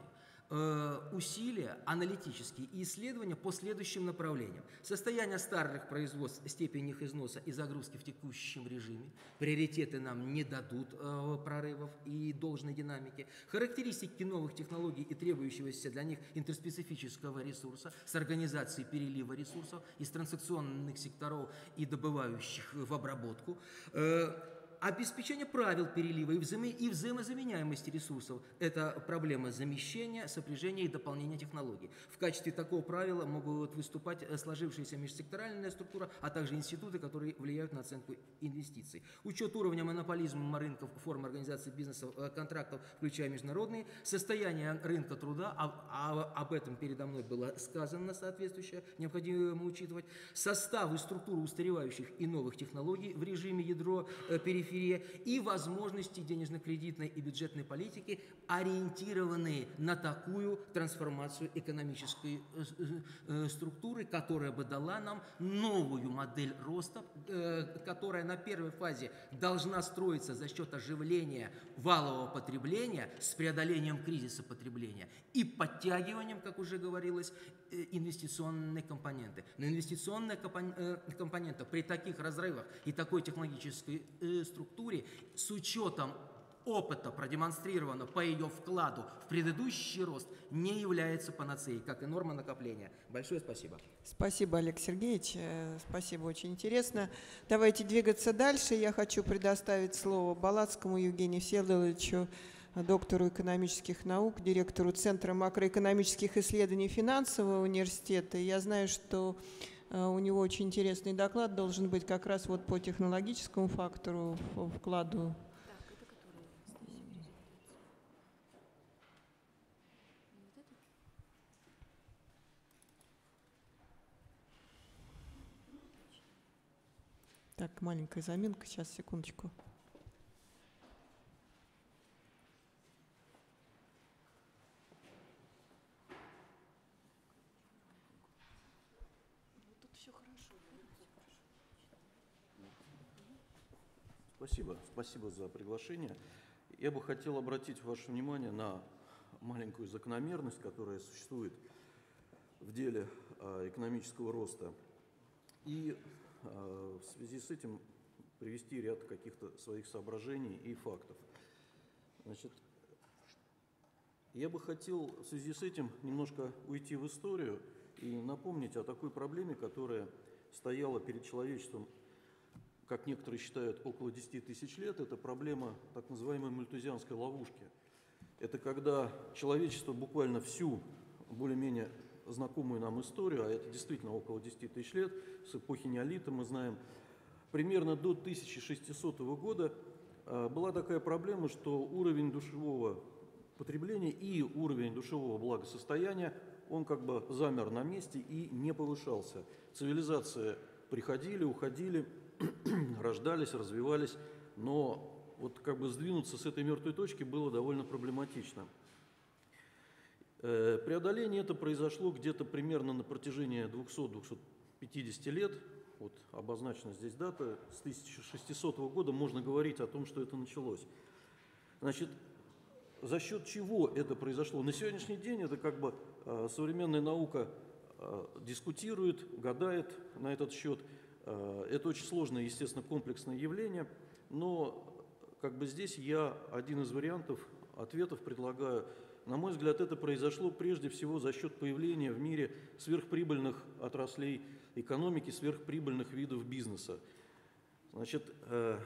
усилия аналитические и исследования по следующим направлениям. Состояние старых производств, степень их износа и загрузки в текущем режиме. Приоритеты нам не дадут э, прорывов и должной динамики. Характеристики новых технологий и требующегося для них интерспецифического ресурса с организацией перелива ресурсов из транзакционных секторов и добывающих в обработку. Э, Обеспечение правил перелива и, взаимо и взаимозаменяемости ресурсов – это проблема замещения, сопряжения и дополнения технологий. В качестве такого правила могут выступать сложившаяся межсекторальная структура, а также институты, которые влияют на оценку инвестиций. Учет уровня монополизма рынков, форм организации бизнеса, контрактов, включая международные, состояние рынка труда, а, а, об этом передо мной было сказано соответствующее, необходимо учитывать, состав и структуру устаревающих и новых технологий в режиме ядро периферии, и возможности денежно-кредитной и бюджетной политики, ориентированные на такую трансформацию экономической структуры, которая бы дала нам новую модель роста, которая на первой фазе должна строиться за счет оживления валового потребления с преодолением кризиса потребления и подтягиванием, как уже говорилось, инвестиционной компоненты. Но инвестиционная компонента при таких разрывах и такой технологической структуре с учетом опыта, продемонстрированного по ее вкладу в предыдущий рост, не является панацеей, как и норма накопления. Большое спасибо.
Спасибо, Олег Сергеевич. Спасибо, очень интересно. Давайте двигаться дальше. Я хочу предоставить слово Балацкому Евгению Всеволодовичу, доктору экономических наук, директору Центра макроэкономических исследований Финансового университета. Я знаю, что у него очень интересный доклад должен быть как раз вот по технологическому фактору, вкладу. Так, маленькая заминка, сейчас, секундочку.
Спасибо. Спасибо за приглашение. Я бы хотел обратить ваше внимание на маленькую закономерность, которая существует в деле э, экономического роста. И э, в связи с этим привести ряд каких-то своих соображений и фактов. Значит, я бы хотел в связи с этим немножко уйти в историю и напомнить о такой проблеме, которая стояла перед человечеством, как некоторые считают, около десяти тысяч лет. Это проблема так называемой мальтузианской ловушки. Это когда человечество буквально всю более-менее знакомую нам историю, а это действительно около десяти тысяч лет, с эпохи неолита мы знаем, примерно до тысяча шестисотого года была такая проблема, что уровень душевого потребления и уровень душевого благосостояния, он как бы замер на месте и не повышался. Цивилизации приходили, уходили, рождались, развивались, но вот как бы сдвинуться с этой мертвой точки было довольно проблематично. Преодоление это произошло где-то примерно на протяжении двухсот — двухсот пятидесяти лет. Вот обозначена здесь дата. С тысяча шестисотого года можно говорить о том, что это началось. Значит, за счет чего это произошло? На сегодняшний день это как бы э, современная наука э, дискутирует, гадает на этот счет. Э, это очень сложное, естественно, комплексное явление, но как бы здесь я один из вариантов ответов предлагаю. На мой взгляд, это произошло прежде всего за счет появления в мире сверхприбыльных отраслей экономики, сверхприбыльных видов бизнеса. Значит, э,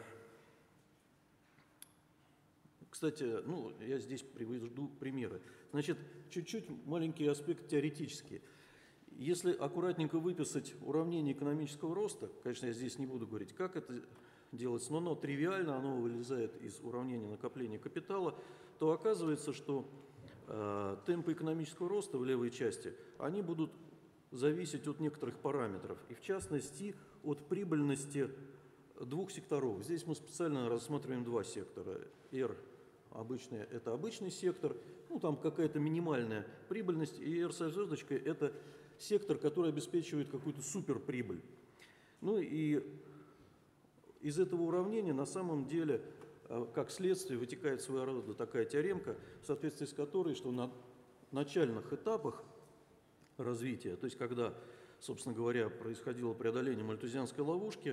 кстати, ну, я здесь приведу примеры. Значит, чуть-чуть маленький аспект теоретический. Если аккуратненько выписать уравнение экономического роста, конечно, я здесь не буду говорить, как это делается, но оно тривиально, оно вылезает из уравнения накопления капитала, то оказывается, что э, темпы экономического роста в левой части, они будут зависеть от некоторых параметров, и в частности от прибыльности двух секторов. Здесь мы специально рассматриваем два сектора. R обычный – это обычный сектор, ну там какая-то минимальная прибыльность, и R со звездочкой – это сектор, который обеспечивает какую-то суперприбыль. Ну и из этого уравнения на самом деле, как следствие, вытекает своего рода такая теоремка, в соответствии с которой, что на начальных этапах развития, то есть когда, собственно говоря, происходило преодоление мальтузианской ловушки,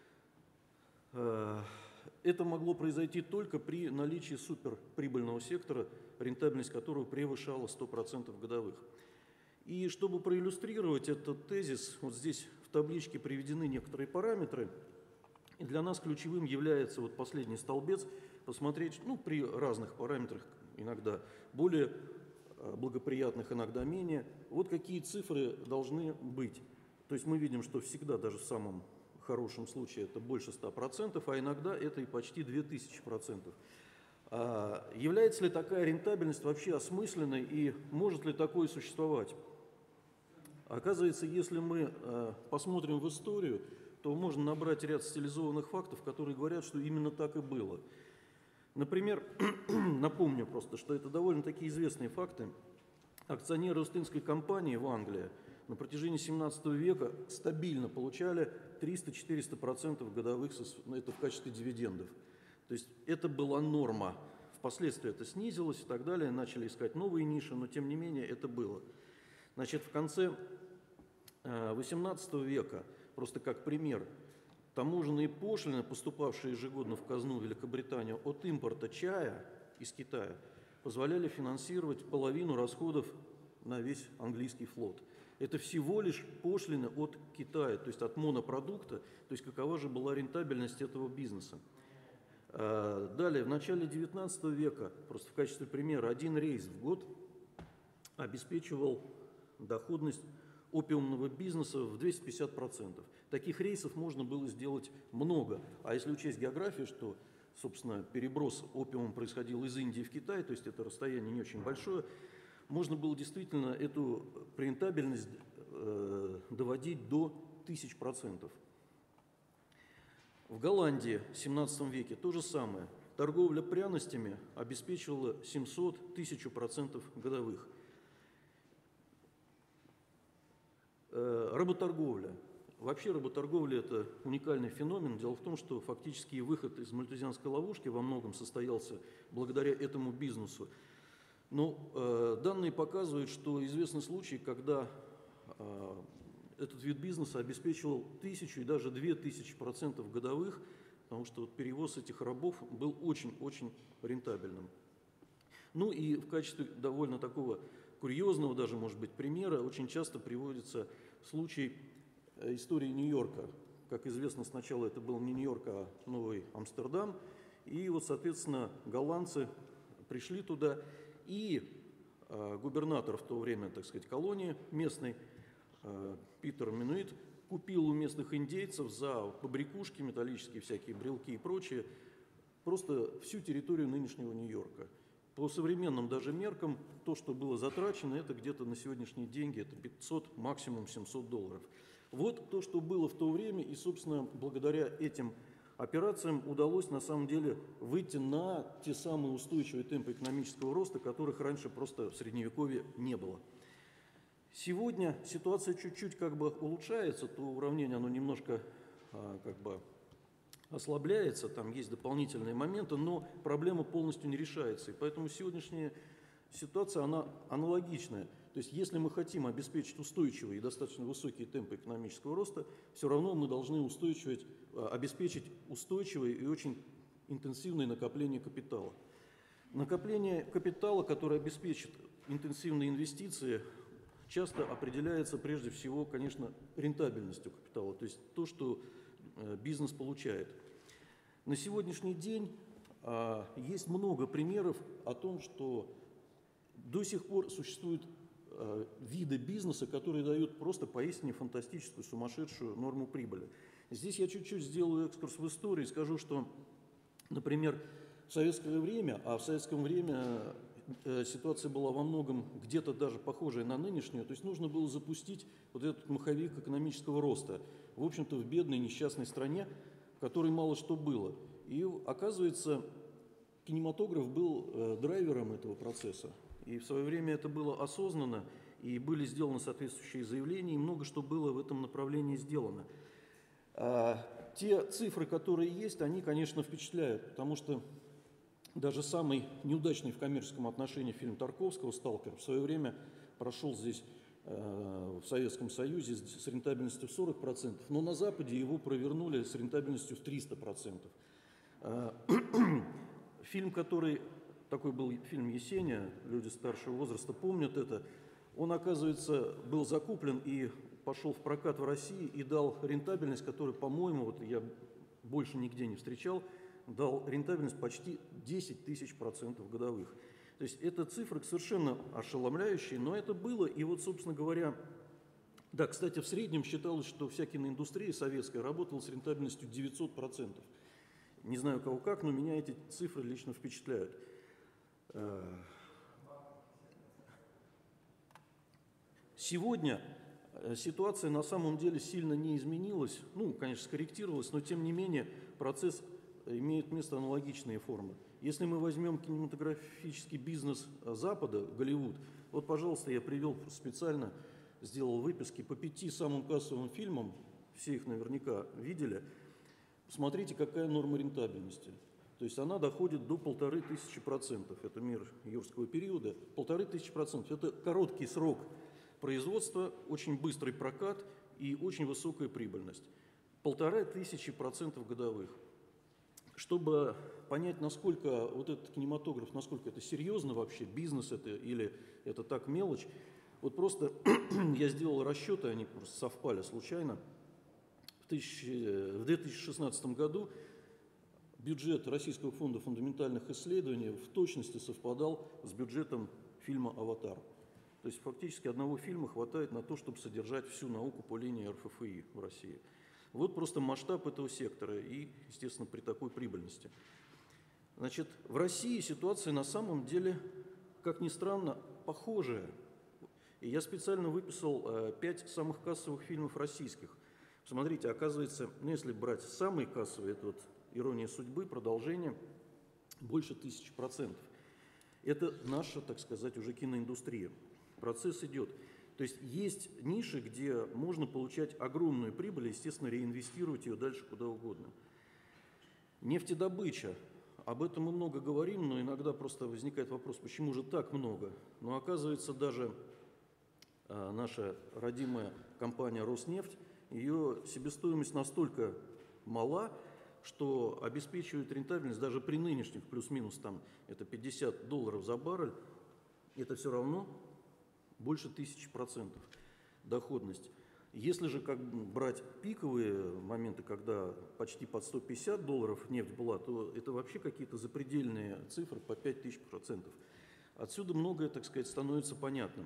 это могло произойти только при наличии суперприбыльного сектора, рентабельность которого превышала сто процентов годовых. И чтобы проиллюстрировать этот тезис, вот здесь в табличке приведены некоторые параметры. И для нас ключевым является вот последний столбец, посмотреть, ну, при разных параметрах, иногда более благоприятных, иногда менее, вот какие цифры должны быть. То есть мы видим, что всегда, даже в самом хорошем случае, это больше ста процентов, а иногда это и почти две тысячи процентов. А является ли такая рентабельность вообще осмысленной и может ли такое существовать? Оказывается, если мы э, посмотрим в историю, то можно набрать ряд стилизованных фактов, которые говорят, что именно так и было. Например, напомню просто, что это довольно-таки известные факты. Акционеры Остинской компании в Англии на протяжении семнадцатого века стабильно получали триста-четыреста процентов годовых, это в качестве дивидендов. То есть это была норма. Впоследствии это снизилось и так далее, начали искать новые ниши, но тем не менее это было. Значит, в конце восемнадцатого века, просто как пример, таможенные пошлины, поступавшие ежегодно в казну Великобритании от импорта чая из Китая, позволяли финансировать половину расходов на весь английский флот. Это всего лишь пошлины от Китая, то есть от монопродукта, то есть какова же была рентабельность этого бизнеса. Далее, в начале девятнадцатого века, просто в качестве примера, один рейс в год обеспечивал доходность опиумного бизнеса в двести пятьдесят процентов. Таких рейсов можно было сделать много. А если учесть географию, что, собственно, переброс опиума происходил из Индии в Китай, то есть это расстояние не очень большое, можно было действительно эту рентабельность э, доводить до тысяч процентов. В Голландии в семнадцатом веке то же самое. Торговля пряностями обеспечивала семьсот тысяч процентов годовых. Работорговля. Вообще работорговля – это уникальный феномен. Дело в том, что фактически выход из мальтузианской ловушки во многом состоялся благодаря этому бизнесу. Но э, данные показывают, что известны случаи, когда э, этот вид бизнеса обеспечивал тысячу и даже две тысячи процентов годовых, потому что вот перевоз этих рабов был очень-очень рентабельным. Ну и в качестве довольно такого курьезного даже, может быть, примера очень часто приводится случай истории Нью-Йорка. Как известно, сначала это был не Нью-Йорк, а Новый Амстердам. И вот, соответственно, голландцы пришли туда, и э, губернатор в то время, так сказать, колонии местный, э, Питер Минуит, купил у местных индейцев за побрякушки, металлические всякие брелки и прочее, просто всю территорию нынешнего Нью-Йорка. По современным даже меркам, то, что было затрачено, это где-то на сегодняшние деньги, это пятьсот, максимум семьсот долларов. Вот то, что было в то время, и, собственно, благодаря этим операциям удалось, на самом деле, выйти на те самые устойчивые темпы экономического роста, которых раньше просто в Средневековье не было. Сегодня ситуация чуть-чуть как бы улучшается, то уравнение, оно немножко как бы ослабляется, там есть дополнительные моменты, но проблема полностью не решается. И поэтому сегодняшняя ситуация, она аналогичная. То есть если мы хотим обеспечить устойчивые и достаточно высокие темпы экономического роста, все равно мы должны устойчивить, обеспечить устойчивое и очень интенсивное накопление капитала. Накопление капитала, которое обеспечит интенсивные инвестиции, часто определяется прежде всего, конечно, рентабельностью капитала, то есть то, что бизнес получает. На сегодняшний день а, есть много примеров о том, что до сих пор существуют а, виды бизнеса, которые дают просто поистине фантастическую, сумасшедшую норму прибыли. Здесь я чуть-чуть сделаю экскурс в историю и скажу, что, например, в советское время, а в советском время э, ситуация была во многом где-то даже похожая на нынешнюю, то есть нужно было запустить вот этот маховик экономического роста, в общем-то, в бедной, несчастной стране, в которой мало что было. И, оказывается, кинематограф был э, драйвером этого процесса. И в свое время это было осознанно, и были сделаны соответствующие заявления, и много что было в этом направлении сделано. А, те цифры, которые есть, они, конечно, впечатляют, потому что даже самый неудачный в коммерческом отношении фильм Тарковского «Сталкер» в свое время прошел здесь, э, в Советском Союзе, с рентабельностью в сорок процентов, но на Западе его провернули с рентабельностью в триста процентов. Э, фильм, который, такой был фильм «Есения», люди старшего возраста помнят это, он, оказывается, был закуплен и пошел в прокат в России и дал рентабельность, которую, по-моему, вот я больше нигде не встречал, дал рентабельность почти десять тысяч процентов годовых. То есть это цифры совершенно ошеломляющие, но это было. И вот, собственно говоря, да, кстати, в среднем считалось, что вся киноиндустрия советская работала с рентабельностью девятьсот процентов. Не знаю, кого как, но меня эти цифры лично впечатляют. Сегодня ситуация на самом деле сильно не изменилась, ну, конечно, скорректировалась, но тем не менее процесс имеют место аналогичные формы. Если мы возьмем кинематографический бизнес Запада, Голливуд, вот, пожалуйста, я привел специально, сделал выписки по пяти самым кассовым фильмам, все их наверняка видели. Смотрите, какая норма рентабельности. То есть она доходит до полторы тысячи процентов. Это мир юрского периода. Полторы тысячи процентов. Это короткий срок производства, очень быстрый прокат и очень высокая прибыльность. Полторы тысячи процентов годовых. Чтобы понять, насколько вот этот кинематограф, насколько это серьезно вообще, бизнес это или это так мелочь, вот просто я сделал расчеты, они просто совпали случайно. В, тысячи, в две тысячи шестнадцатом году бюджет Российского фонда фундаментальных исследований в точности совпадал с бюджетом фильма «Аватар». То есть фактически одного фильма хватает на то, чтобы содержать всю науку по линии эр эф эф и в России. Вот просто масштаб этого сектора и, естественно, при такой прибыльности. Значит, в России ситуация на самом деле, как ни странно, похожая. И я специально выписал э, пять самых кассовых фильмов российских. Смотрите, оказывается, ну, если брать самые кассовые, это вот «Ирония судьбы», продолжение, больше тысячи процентов. Это наша, так сказать, уже киноиндустрия. Процесс идет. То есть есть ниши, где можно получать огромную прибыль, естественно, реинвестировать ее дальше куда угодно. Нефтедобыча. Об этом мы много говорим, но иногда просто возникает вопрос, почему же так много? Но оказывается, даже а, наша родимая компания «Роснефть», ее себестоимость настолько мала, что обеспечивает рентабельность даже при нынешних плюс-минус там это пятьдесят долларов за баррель, это все равно больше тысячи процентов доходность. Если же как брать пиковые моменты, когда почти под сто пятьдесят долларов нефть была, то это вообще какие-то запредельные цифры по пять тысяч процентов. Отсюда многое, так сказать, становится понятным.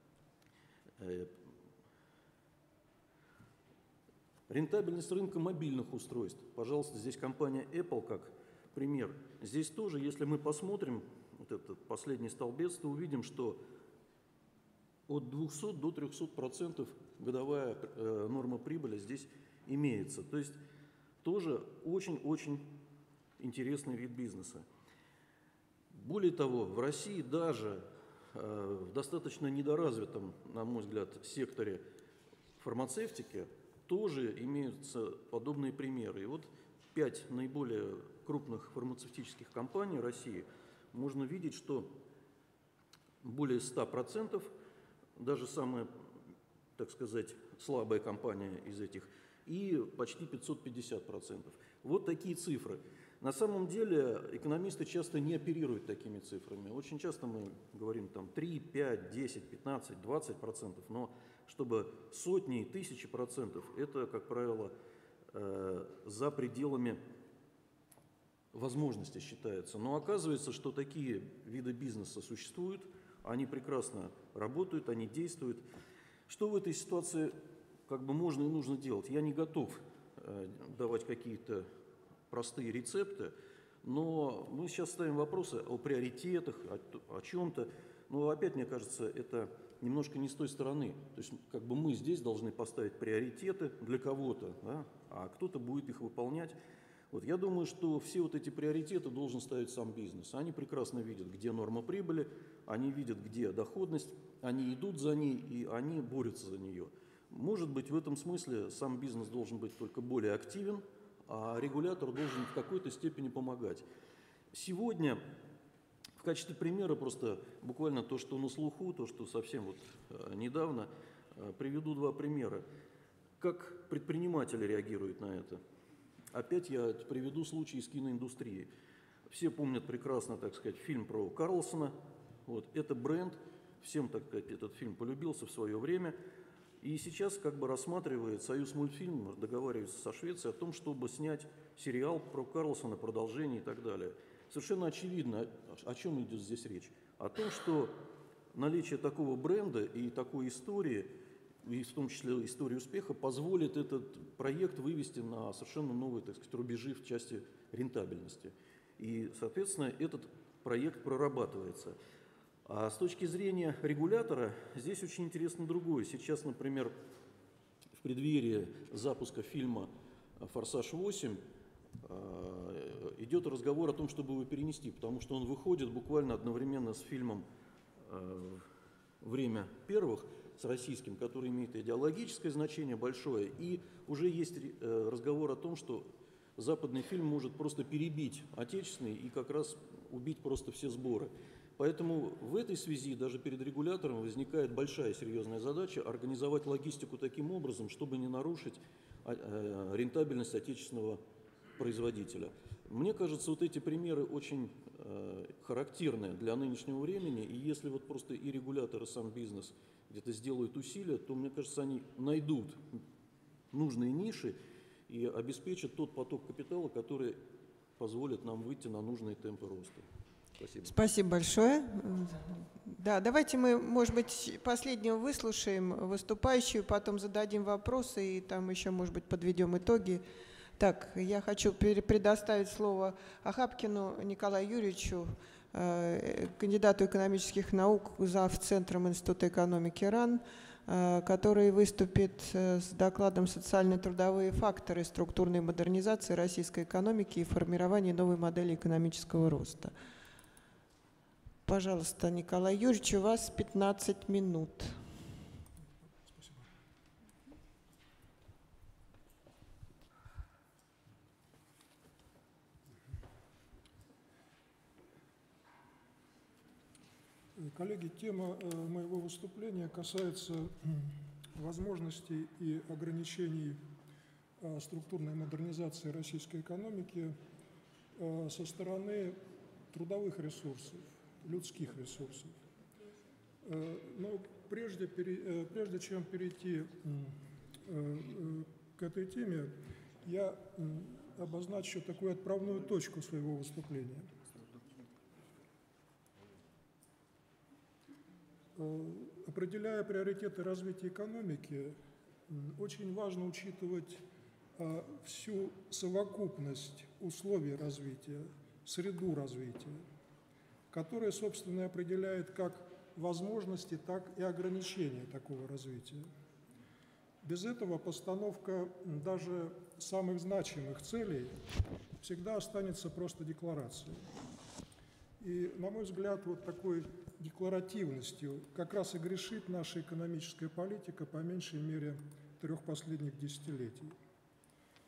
Рентабельность рынка мобильных устройств. Пожалуйста, здесь компания Apple как пример. Здесь тоже, если мы посмотрим вот этот последний столбец, то увидим, что от двухсот до трёхсот процентов годовая э, норма прибыли здесь имеется. То есть тоже очень-очень интересный вид бизнеса. Более того, в России даже э, в достаточно недоразвитом, на мой взгляд, секторе фармацевтики тоже имеются подобные примеры. И вот пять наиболее крупных фармацевтических компаний России, можно видеть, что более ста процентов, даже самая, так сказать, слабая компания из этих, и почти пятьсот пятьдесят процентов. Вот такие цифры. На самом деле экономисты часто не оперируют такими цифрами. Очень часто мы говорим там три, пять, десять, пятнадцать, двадцать процентов, но чтобы сотни и тысячи процентов, это, как правило, э, за пределами возможности считается. Но оказывается, что такие виды бизнеса существуют, они прекрасно работают, они действуют. Что в этой ситуации как бы можно и нужно делать? Я не готов э, давать какие-то простые рецепты, но мы сейчас ставим вопросы о приоритетах, о, о чем-то. Но опять, мне кажется, это немножко не с той стороны. То есть как бы мы здесь должны поставить приоритеты для кого-то, да, а кто-то будет их выполнять. Вот я думаю, что все вот эти приоритеты должен ставить сам бизнес. Они прекрасно видят, где норма прибыли, они видят, где доходность, они идут за ней и они борются за нее. Может быть, в этом смысле сам бизнес должен быть только более активен, а регулятор должен в какой-то степени помогать. Сегодня, в качестве примера, просто буквально то, что на слуху, то, что совсем вот недавно, приведу два примера. Как предприниматели реагируют на это? Опять я приведу случай из киноиндустрии. Все помнят прекрасно, так сказать, фильм про Карлсона. Вот, это бренд, всем, так сказать, этот фильм полюбился в свое время. И сейчас как бы рассматривает Союзмультфильм, договаривается со Швецией о том, чтобы снять сериал про Карлсона, продолжение и так далее. Совершенно очевидно, о чем идет здесь речь. О том, что наличие такого бренда и такой истории, и в том числе истории успеха, позволит этот проект вывести на совершенно новые, так сказать, рубежи в части рентабельности. И, соответственно, этот проект прорабатывается. А с точки зрения регулятора, здесь очень интересно другое. Сейчас, например, в преддверии запуска фильма «Форсаж восемь» идет разговор о том, чтобы его перенести, потому что он выходит буквально одновременно с фильмом «Время первых», с российским, который имеет идеологическое значение большое, и уже есть разговор о том, что западный фильм может просто перебить отечественный и как раз убить просто все сборы. Поэтому в этой связи даже перед регулятором возникает большая серьезная задача организовать логистику таким образом, чтобы не нарушить рентабельность отечественного производителя. Мне кажется, вот эти примеры очень э, характерны для нынешнего времени, и если вот просто и регулятор, и сам бизнес где-то сделают усилия, то, мне кажется, они найдут нужные ниши и обеспечат тот поток капитала, который позволит нам выйти на нужные темпы роста. Спасибо.
Спасибо большое. Да, давайте мы, может быть, последнего выслушаем выступающую, потом зададим вопросы и там еще, может быть, подведем итоги. Так, я хочу предоставить слово Охапкину Николаю Юрьевичу, э, кандидату экономических наук, зав. Центром Института экономики РАН, э, который выступит э, с докладом «Социально-трудовые факторы структурной модернизации российской экономики и формирования новой модели экономического роста». Пожалуйста, Николай Юрьевич, у вас пятнадцать минут.
Коллеги, тема моего выступления касается возможностей и ограничений структурной модернизации российской экономики со стороны трудовых ресурсов, людских ресурсов. Но прежде, прежде чем перейти к этой теме, я обозначу такую отправную точку своего выступления. Определяя приоритеты развития экономики, очень важно учитывать всю совокупность условий развития, среду развития, которая, собственно, и определяет как возможности, так и ограничения такого развития. Без этого постановка даже самых значимых целей всегда останется просто декларацией. И, на мой взгляд, вот такой декларативностью как раз и грешит наша экономическая политика по меньшей мере трех последних десятилетий.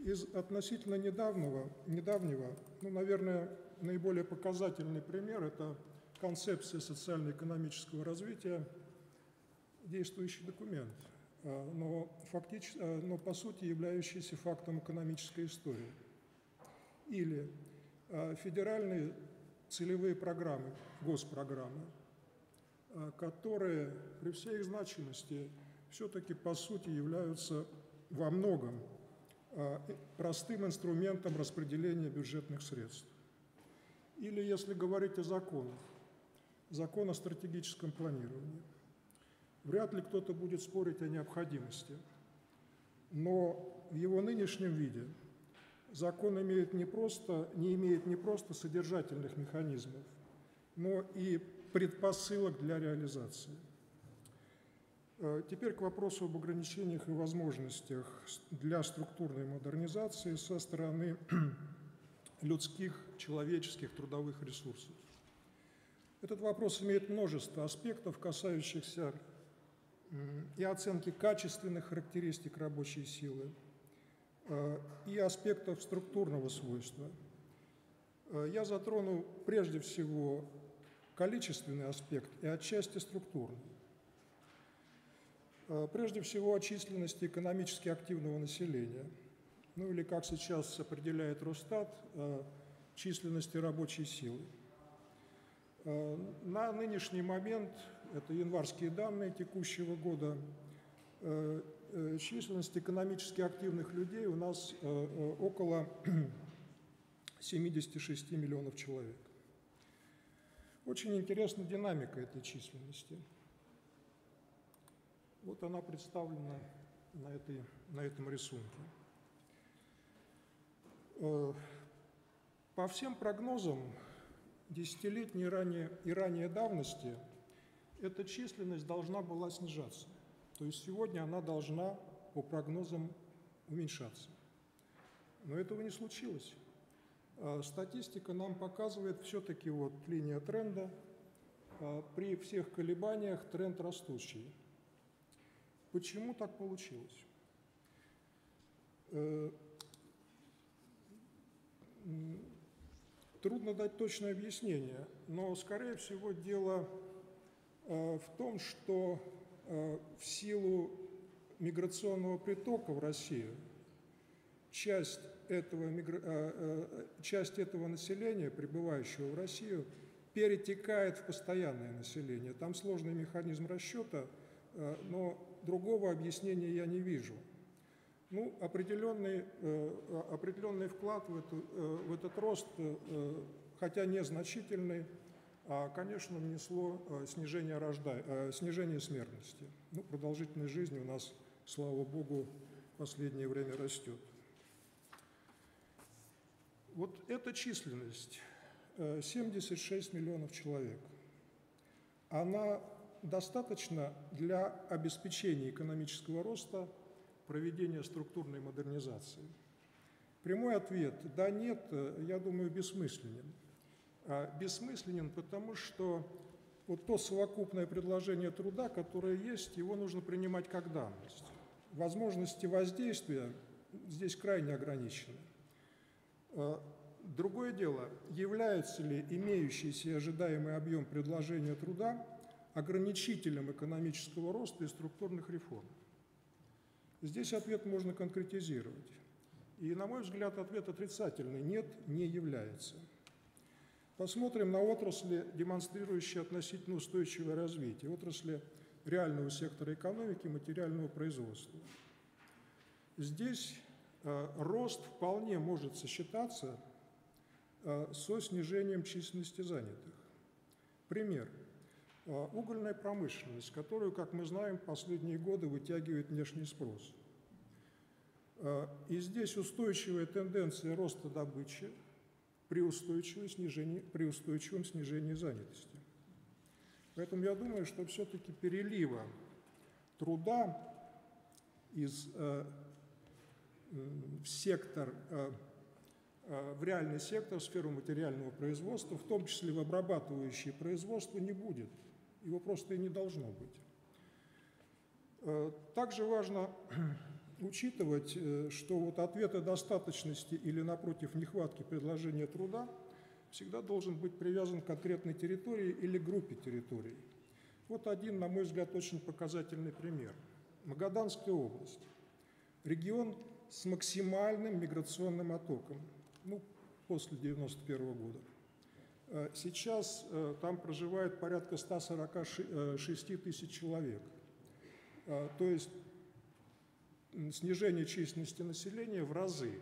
Из относительно недавнего, недавнего, ну, наверное, наиболее показательный пример – это концепция социально-экономического развития, действующий документ, но, фактически, но по сути являющийся фактом экономической истории. Или федеральные целевые программы, госпрограммы, которые при всей их значимости все-таки по сути являются во многом простым инструментом распределения бюджетных средств. Или, если говорить о законах, закон о стратегическом планировании. Вряд ли кто-то будет спорить о необходимости, но в его нынешнем виде закон имеет не, просто, не имеет не просто содержательных механизмов, но и предпосылок для реализации. Теперь к вопросу об ограничениях и возможностях для структурной модернизации со стороны людских, человеческих, трудовых ресурсов. Этот вопрос имеет множество аспектов, касающихся и оценки качественных характеристик рабочей силы, и аспектов структурного свойства. Я затрону прежде всего количественный аспект и отчасти структурный. Прежде всего о численности экономически активного населения, ну или, как сейчас определяет Росстат, численности рабочей силы. На нынешний момент, это январские данные текущего года, численность экономически активных людей у нас около семидесяти шести миллионов человек. Очень интересна динамика этой численности. Вот она представлена на, этой, на этом рисунке. По всем прогнозам десятилетней ранее, и ранее давности эта численность должна была снижаться. То есть сегодня она должна, по прогнозам, уменьшаться. Но этого не случилось. Статистика нам показывает все-таки вот линия тренда. При всех колебаниях тренд растущий. Почему так получилось? Трудно дать точное объяснение, но, скорее всего, дело в том, что в силу миграционного притока в Россию часть этого, часть этого населения, прибывающего в Россию, перетекает в постоянное население. Там сложный механизм расчета, но другого объяснения я не вижу. Ну, определенный, определенный вклад в, эту, в этот рост, хотя незначительный, конечно, внесло снижение, рожда... снижение смертности. Ну, продолжительность жизни у нас, слава богу, в последнее время растет. Вот эта численность, семьдесят шесть миллионов человек, она достаточно для обеспечения экономического роста, проведения структурной модернизации? Прямой ответ – да, нет, я думаю, бессмысленен. Бессмысленен, потому что вот то совокупное предложение труда, которое есть, его нужно принимать как данность. Возможности воздействия здесь крайне ограничены. Другое дело, является ли имеющийся и ожидаемый объем предложения труда ограничителем экономического роста и структурных реформ? Здесь ответ можно конкретизировать. И, на мой взгляд, ответ отрицательный – нет, не является. Посмотрим на отрасли, демонстрирующие относительно устойчивое развитие, отрасли реального сектора экономики, материального производства. Здесь э, рост вполне может сочетаться э, со снижением численности занятых. Пример. Э, угольная промышленность, которую, как мы знаем, последние годы вытягивает внешний спрос. Э, и здесь устойчивая тенденция роста добычи при устойчивом снижении, при устойчивом снижении занятости. Поэтому я думаю, что все-таки перелива труда из, э, в сектор, э, э, в реальный сектор, в сферу материального производства, в том числе в обрабатывающее производство, не будет. Его просто и не должно быть. Э, также важно учитывать, что вот ответ о достаточности или, напротив, нехватки предложения труда всегда должен быть привязан к конкретной территории или группе территорий. Вот один, на мой взгляд, очень показательный пример. Магаданская область. Регион с максимальным миграционным оттоком, ну, после девяносто первого года. Сейчас там проживает порядка ста сорока шести тысяч человек. То есть снижение численности населения в разы.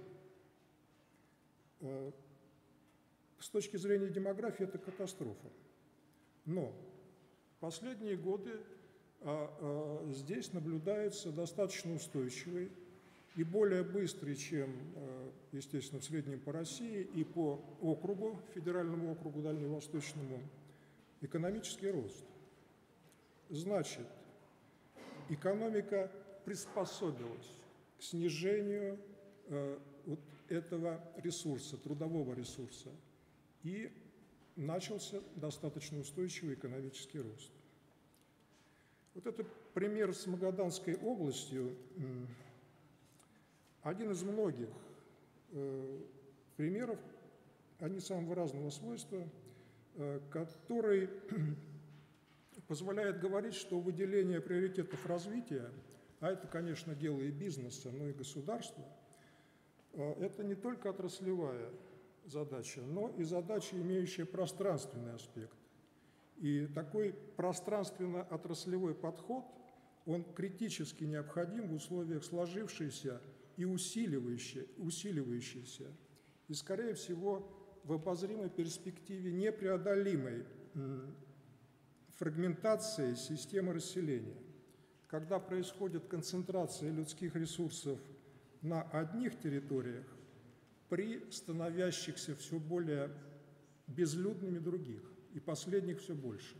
С точки зрения демографии это катастрофа. Но в последние годы здесь наблюдается достаточно устойчивый и более быстрый, чем, естественно, в среднем по России и по округу, федеральному округу дальневосточному, экономический рост. Значит, экономика приспособилась к снижению э, вот этого ресурса, трудового ресурса, и начался достаточно устойчивый экономический рост. Вот это пример с Магаданской областью, один из многих э, примеров, они самого разного свойства, э, который позволяет говорить, что выделение приоритетов развития, а это, конечно, дело и бизнеса, но и государства, э, это не только отраслевая задача, но и задача, имеющая пространственный аспект. И такой пространственно-отраслевой подход, он критически необходим в условиях сложившейся и усиливающейся, усиливающейся, и, скорее всего, в обозримой перспективе непреодолимой фрагментации системы расселения, когда происходит концентрация людских ресурсов на одних территориях при становящихся все более безлюдными других, и последних все больше.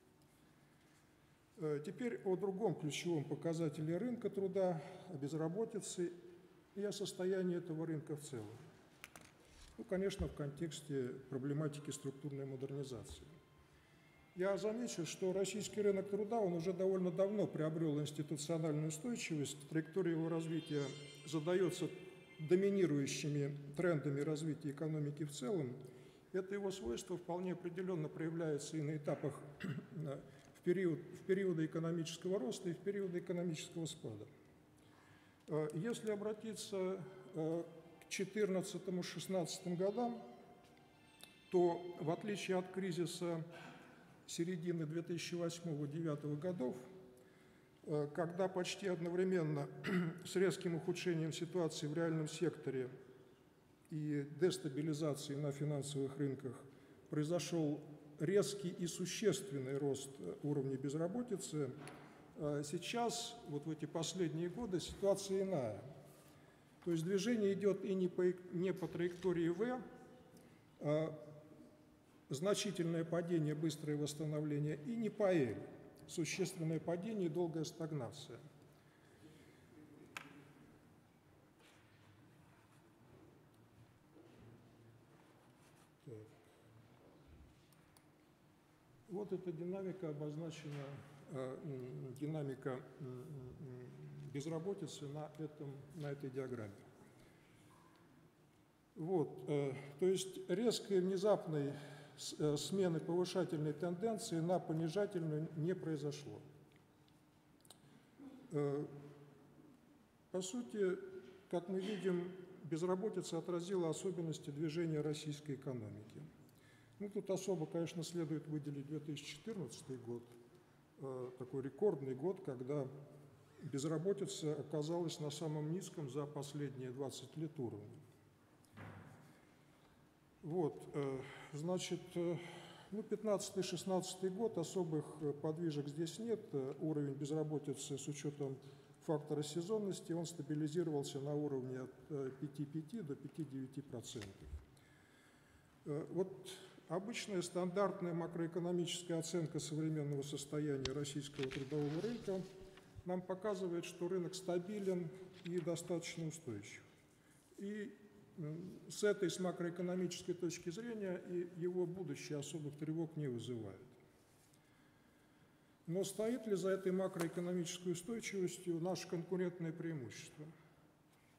Теперь о другом ключевом показателе рынка труда, о безработице и о состоянии этого рынка в целом. Ну, конечно, в контексте проблематики структурной модернизации. Я замечу, что российский рынок труда, он уже довольно давно приобрел институциональную устойчивость, траектория его развития задается доминирующими трендами развития экономики в целом. Это его свойство вполне определенно проявляется и на этапах в, период, в периоды экономического роста и в периоды экономического спада. Если обратиться к две тысячи четырнадцатому — две тысячи шестнадцатому годам, то в отличие от кризиса середины две тысячи восьмого — две тысячи девятого годов, когда почти одновременно с резким ухудшением ситуации в реальном секторе и дестабилизацией на финансовых рынках произошел резкий и существенный рост уровня безработицы, сейчас, вот в эти последние годы, ситуация иная. То есть движение идет и не по, не по траектории В, а значительное падение, быстрое восстановление, и не по L, существенное падение и долгая стагнация. Так. Вот эта динамика обозначена, э, динамика э, безработицы на, этом, на этой диаграмме. Вот, э, то есть резкой и внезапной э, смены повышательной тенденции на понижательную не произошло. Э, по сути, как мы видим, безработица отразила особенности движения российской экономики. Ну, тут особо, конечно, следует выделить две тысячи четырнадцатый год, э, такой рекордный год, когда безработица оказалась на самом низком за последние двадцать лет уровне. Вот, значит, ну, пятнадцатый — шестнадцатый год, особых подвижек здесь нет. Уровень безработицы с учетом фактора сезонности, он стабилизировался на уровне от пяти целых пяти десятых до пяти целых девяти десятых процента. Вот обычная стандартная макроэкономическая оценка современного состояния российского трудового рынка нам показывает, что рынок стабилен и достаточно устойчив. И с этой, с макроэкономической точки зрения, и его будущее особых тревог не вызывает. Но стоит ли за этой макроэкономической устойчивостью наше конкурентное преимущество?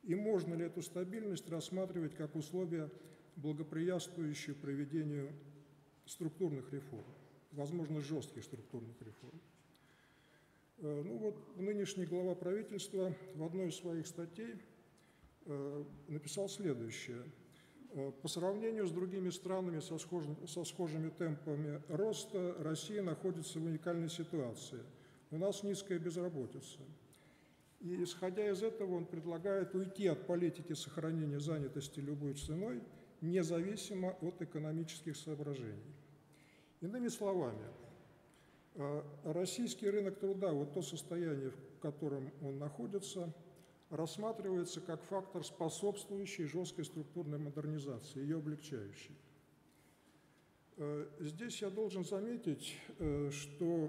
И можно ли эту стабильность рассматривать как условие, благоприятствующее проведению структурных реформ, возможно, жестких структурных реформ? Ну вот, нынешний глава правительства в одной из своих статей написал следующее. По сравнению с другими странами со схожими, со схожими темпами роста, Россия находится в уникальной ситуации. У нас низкая безработица. И, исходя из этого, он предлагает уйти от политики сохранения занятости любой ценой, независимо от экономических соображений. Иными словами, российский рынок труда, вот то состояние, в котором он находится, рассматривается как фактор, способствующий жесткой структурной модернизации, ее облегчающий. Здесь я должен заметить, что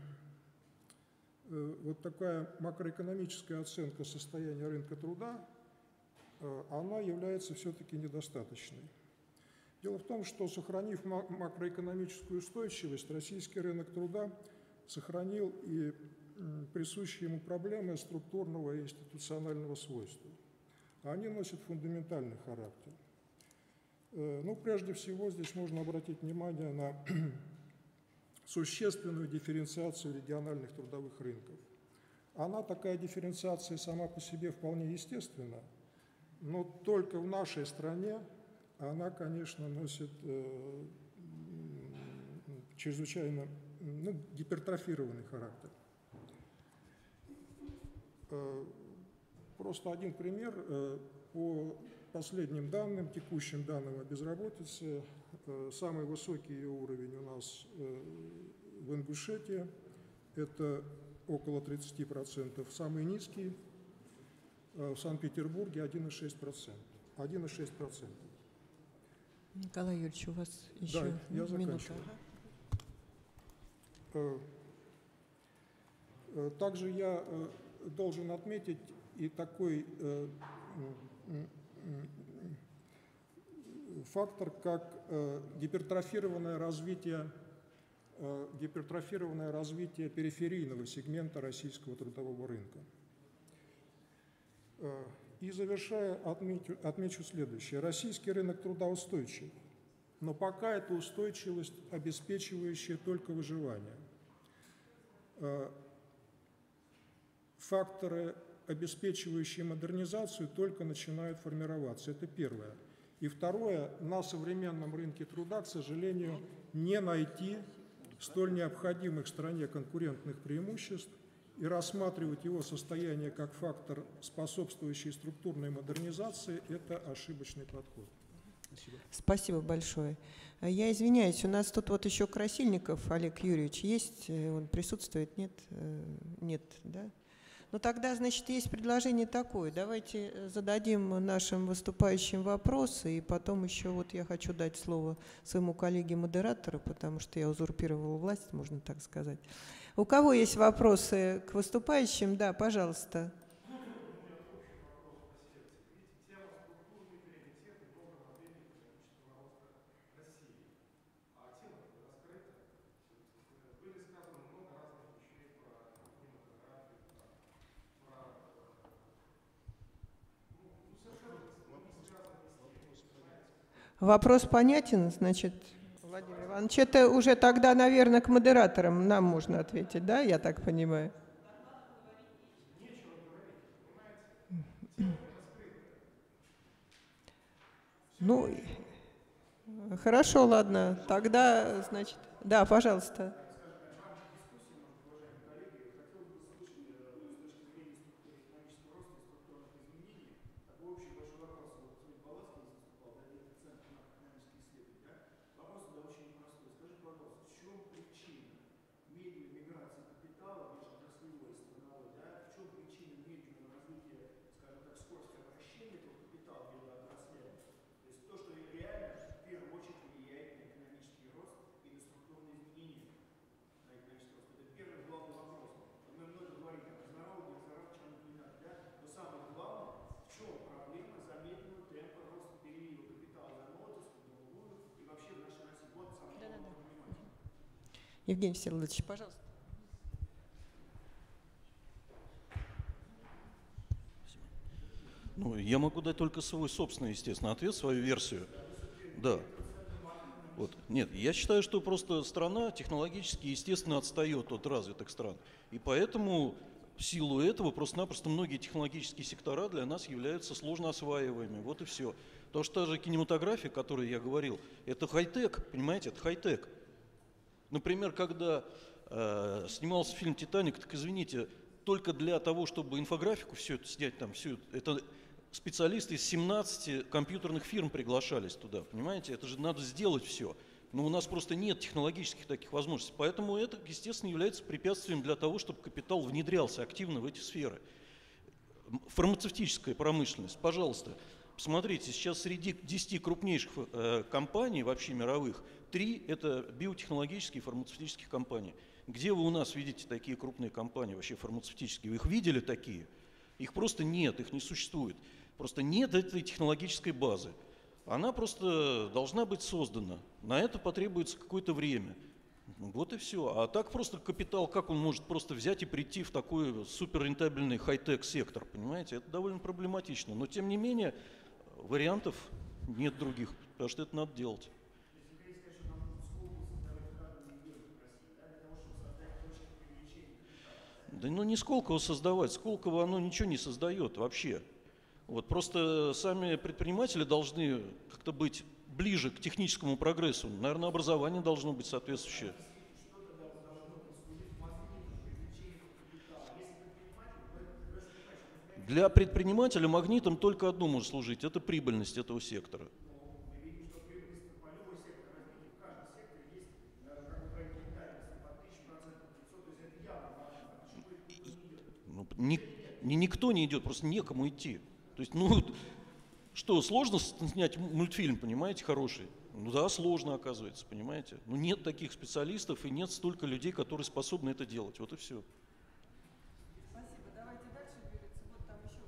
вот такая макроэкономическая оценка состояния рынка труда, она является все-таки недостаточной. Дело в том, что, сохранив макроэкономическую устойчивость, российский рынок труда сохранил и присущие ему проблемы структурного и институционального свойства. Они носят фундаментальный характер. Ну, прежде всего, здесь можно обратить внимание на существенную дифференциацию региональных трудовых рынков. Она, такая дифференциация, сама по себе вполне естественна, но только в нашей стране она, конечно, носит э, чрезвычайно ну, гипертрофированный характер. Э, просто один пример. Э, по последним данным, текущим данным о безработице, э, самый высокий ее уровень у нас э, в Ингушетии, это около тридцати процентов. Самый низкий э, в Санкт-Петербурге один и шесть десятых процента. один и шесть десятых процента.
Николай Юрьевич, у вас еще
да, я
минута.
Заканчиваю. Также я должен отметить и такой фактор, как гипертрофированное развитие, гипертрофированное развитие периферийного сегмента российского трудового рынка. И завершая, отмечу, отмечу следующее. Российский рынок труда устойчив, но пока эта устойчивость обеспечивающая только выживание. Факторы, обеспечивающие модернизацию, только начинают формироваться. Это первое. И второе, на современном рынке труда, к сожалению, не найти столь необходимых стране конкурентных преимуществ, и рассматривать его состояние как фактор, способствующий структурной модернизации, это ошибочный подход. Спасибо.
Спасибо большое. Я извиняюсь, у нас тут вот еще Красильников Олег Юрьевич есть, он присутствует? Нет? Нет, да? Ну тогда, значит, есть предложение такое. Давайте зададим нашим выступающим вопросы, и потом еще вот я хочу дать слово своему коллеге-модератору, потому что я узурпировала власть, можно так сказать. У кого есть вопросы к выступающим? Да, пожалуйста. Вопрос понятен, значит, Владимир Иванович, это уже тогда, наверное, к модераторам нам можно ответить, да, я так понимаю? Ну, хорошо, ладно, тогда, значит, да, пожалуйста. Евгений Всеволодович, пожалуйста.
Ну, я могу дать только свой собственный, естественно, ответ, свою версию. Да. Вот. Нет, я считаю, что просто страна технологически, естественно, отстает от развитых стран. И поэтому в силу этого просто-напросто многие технологические сектора для нас являются сложно осваиваемыми. Вот и все. Потому что та же кинематография, о которой я говорил, это хай-тек, понимаете, это хай-тек. Например, когда э, снимался фильм «Титаник», так извините, только для того, чтобы инфографику все это снять, там, все это специалисты из семнадцати компьютерных фирм приглашались туда, понимаете? Это же надо сделать все. Но у нас просто нет технологических таких возможностей. Поэтому это, естественно, является препятствием для того, чтобы капитал внедрялся активно в эти сферы. Фармацевтическая промышленность, пожалуйста, посмотрите, сейчас среди десяти крупнейших э, компаний вообще мировых, три – это биотехнологические и фармацевтические компании. Где вы у нас видите такие крупные компании, вообще фармацевтические? Вы их видели такие? Их просто нет, их не существует. Просто нет этой технологической базы. Она просто должна быть создана. На это потребуется какое-то время. Вот и все. А так просто капитал, как он может просто взять и прийти в такой суперрентабельный хай-тек сектор, понимаете? Это довольно проблематично. Но тем не менее вариантов нет других, потому что это надо делать. Да ну не Сколково создавать, Сколково оно ничего не создает вообще. Вот просто сами предприниматели должны как-то быть ближе к техническому прогрессу. Наверное, образование должно быть соответствующее. Для предпринимателя магнитом только одно может служить – это прибыльность этого сектора. Ну, ни, ни, никто не идет, просто некому идти. То есть, ну, что, сложно снять мультфильм, понимаете, хороший? Ну да, сложно, оказывается, понимаете? Но нет таких специалистов и нет столько людей, которые способны это делать. Вот и все.
Спасибо. Давайте дальше двигаться. Вот там еще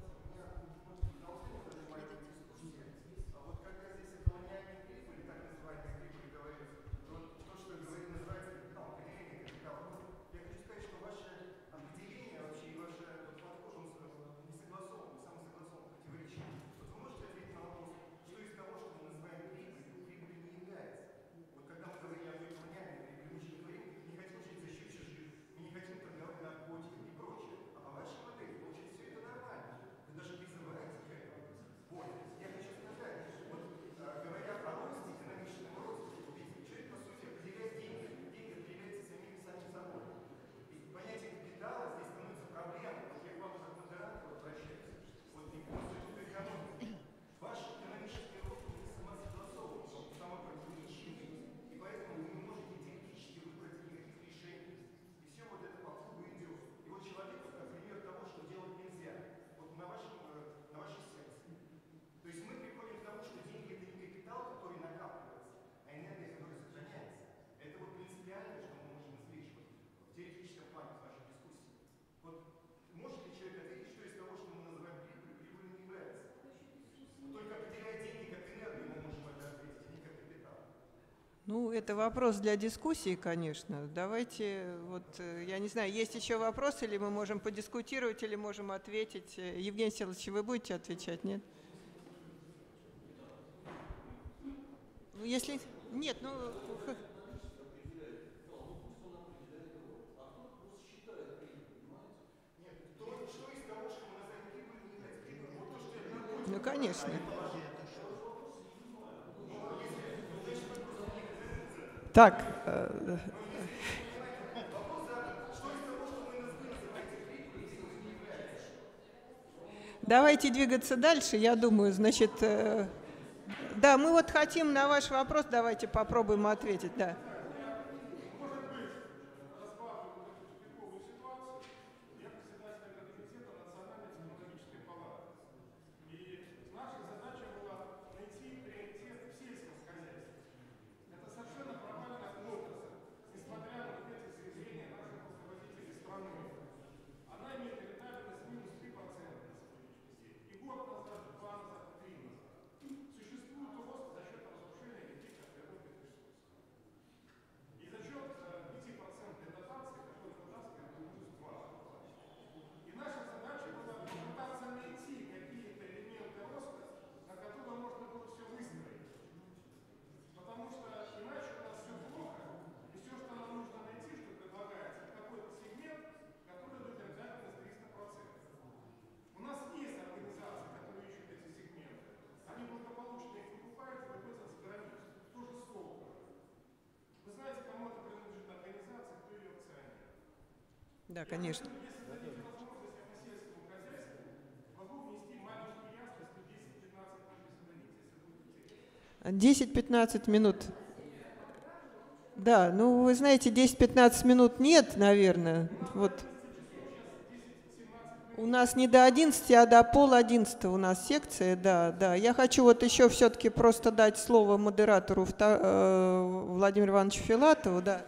Ну, это вопрос для дискуссии, конечно. Давайте, вот, я не знаю, есть еще вопросы, или мы можем подискутировать, или можем ответить. Евгений Всеволодович, вы будете отвечать, нет? Ну, если... Нет, ну... Ну, конечно. Так. Э, давайте двигаться дальше. Я думаю, значит, э, да, мы вот хотим на ваш вопрос, давайте попробуем ответить, да. Да, конечно. десять-пятнадцать минут. Да, ну вы знаете, десять-пятнадцать минут нет, наверное. Вот. У нас не до одиннадцати, а до пол одиннадцатого у нас секция, да, да. Я хочу вот еще все-таки просто дать слово модератору Владимиру Ивановичу Филатову, да.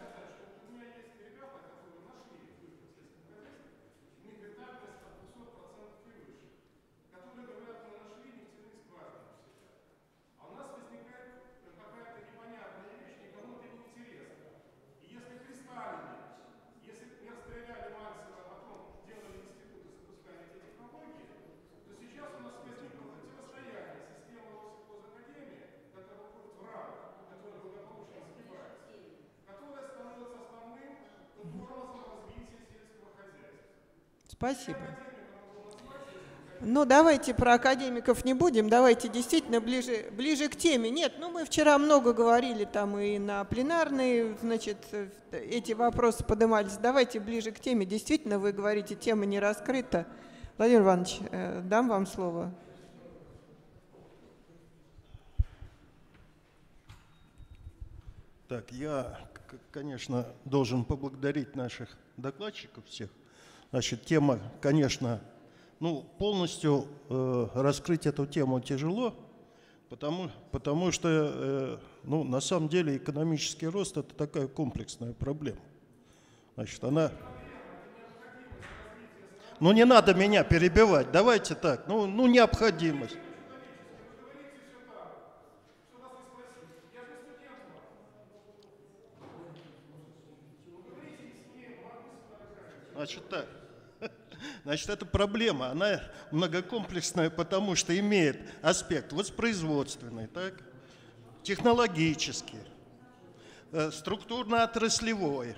Спасибо. Ну, давайте про академиков не будем, давайте действительно ближе, ближе к теме. Нет, ну мы вчера много говорили там и на пленарной, значит, эти вопросы поднимались. Давайте ближе к теме. Действительно, вы говорите, тема не раскрыта. Владимир Иванович, дам вам слово.
Так, я, конечно, должен поблагодарить наших докладчиков всех. Значит, тема, конечно, ну, полностью э, раскрыть эту тему тяжело, потому, потому что, э, ну, на самом деле экономический рост – это такая комплексная проблема. Значит, она… Ну, не надо меня перебивать, давайте так, ну, ну необходимость. Значит, так. Значит, эта проблема, она многокомплексная, потому что имеет аспект воспроизводственный, так, технологический, структурно-отраслевой,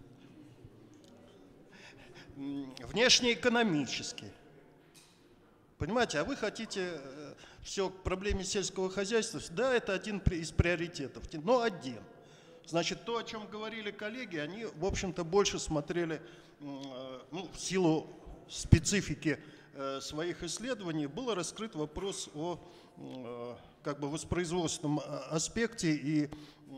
внешнеэкономический. Понимаете, а вы хотите все к проблеме сельского хозяйства? Да, это один из приоритетов, но один. Значит, то, о чем говорили коллеги, они, в общем-то, больше смотрели, ну, в силу специфики своих исследований, был раскрыт вопрос о как бы воспроизводственном аспекте и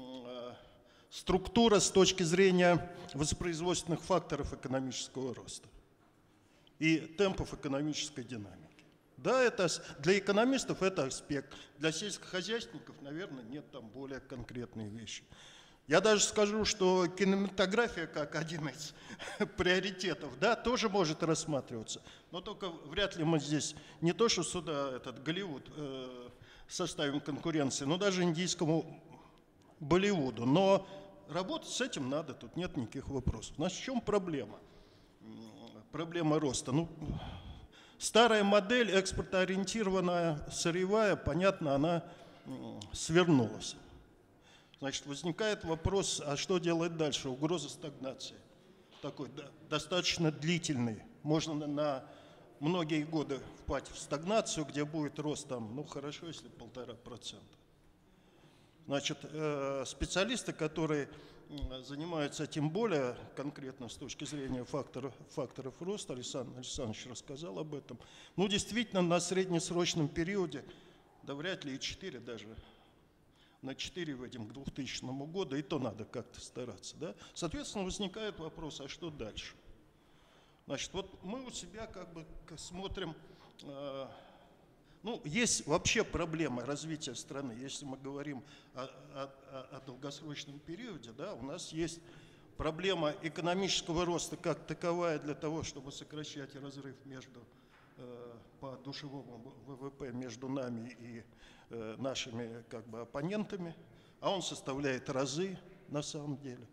структура с точки зрения воспроизводственных факторов экономического роста и темпов экономической динамики. Да, это для экономистов это аспект, для сельскохозяйственников, наверное, нет, там более конкретные вещи. Я даже скажу, что кинематография как один из приоритетов, да, тоже может рассматриваться. Но только вряд ли мы здесь не то, что сюда этот Голливуд э, составим конкуренции, но даже индийскому Болливуду. Но работать с этим надо, тут нет никаких вопросов. Значит, в чем проблема? Проблема роста. Ну, старая модель, экспортоориентированная, сырьевая, понятно, она свернулась. Значит, возникает вопрос, а что делать дальше? Угроза стагнации. Такой да, достаточно длительный. Можно на, на многие годы впасть в стагнацию, где будет рост там, ну хорошо, если полтора процента. Значит, э, специалисты, которые занимаются тем более конкретно с точки зрения факторов, факторов роста, Александр Александрович рассказал об этом, ну действительно на среднесрочном периоде, да вряд ли и четыре даже, на четыре выйдем к двухтысячному году, и то надо как-то стараться. Да? Соответственно, возникает вопрос, а что дальше? Значит, вот мы у себя как бы смотрим, э, ну, есть вообще проблема развития страны. Если мы говорим о, о, о долгосрочном периоде, да, у нас есть проблема экономического роста как таковая для того, чтобы сокращать разрыв между, э, по душевому ВВП между нами и нашими как бы оппонентами, а он составляет разы на самом деле.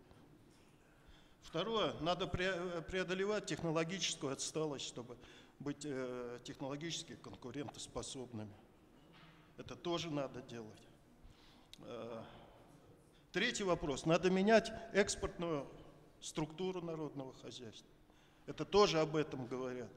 Второе, надо преодолевать технологическую отсталость, чтобы быть технологически конкурентоспособными. Это тоже надо делать. Третий вопрос, надо менять экспортную структуру народного хозяйства. Это тоже об этом говорят.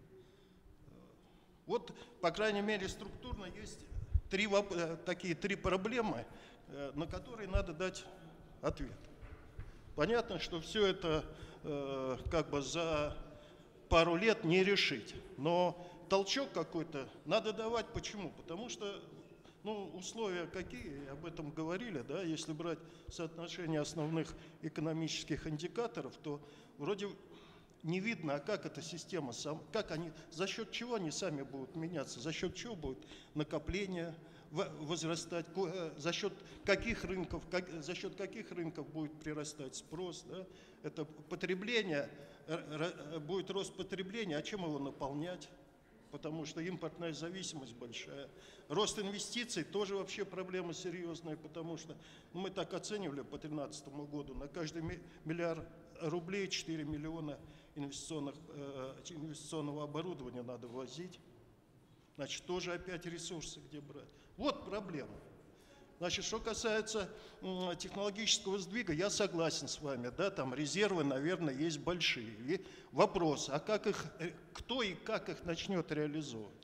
Вот, по крайней мере, структурно есть Три, такие три проблемы, на которые надо дать ответ. Понятно, что все это э, как бы за пару лет не решить. Но толчок какой-то надо давать. Почему? Потому что ну, условия какие, об этом говорили, да, если брать соотношение основных экономических индикаторов, то вроде не видно, а как эта система, сам, как они, за счет чего они сами будут меняться, за счет чего будет накопление возрастать, за счет каких рынков, как, за счет каких рынков будет прирастать спрос, да? Это потребление, будет рост потребления, а чем его наполнять? Потому что импортная зависимость большая. Рост инвестиций тоже вообще проблема серьезная, потому что ну, мы так оценивали по две тысячи тринадцатому году, на каждый миллиард рублей четыре миллиона инвестиционных, э, инвестиционного оборудования надо ввозить. Значит, тоже опять ресурсы где брать. Вот проблема. Значит, что касается э, технологического сдвига, я согласен с вами, да, там резервы, наверное, есть большие. И вопрос, а как их, кто и как их начнет реализовывать?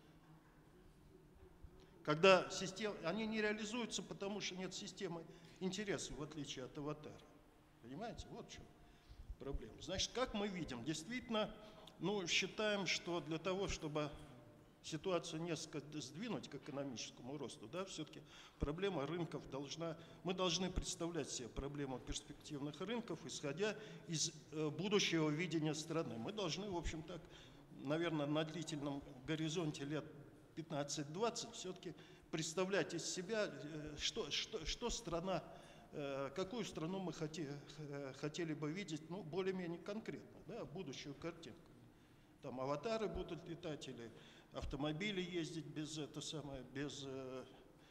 Когда система, они не реализуются, потому что нет системы интересов, в отличие от аватара. Понимаете, вот в чем проблема. Значит, как мы видим, действительно, ну, считаем, что для того, чтобы ситуацию несколько сдвинуть к экономическому росту, да, все-таки проблема рынков должна, мы должны представлять себе проблему перспективных рынков, исходя из э, будущего видения страны. Мы должны, в общем, так, наверное, на длительном горизонте лет пятнадцать-двадцать все-таки представлять из себя, э, что, что, что страна, э, какую страну мы хоти, э, хотели бы видеть, ну, более-менее конкретно, да, будущую картинку. Там аватары будут летать или автомобили ездить без, это самое, без э,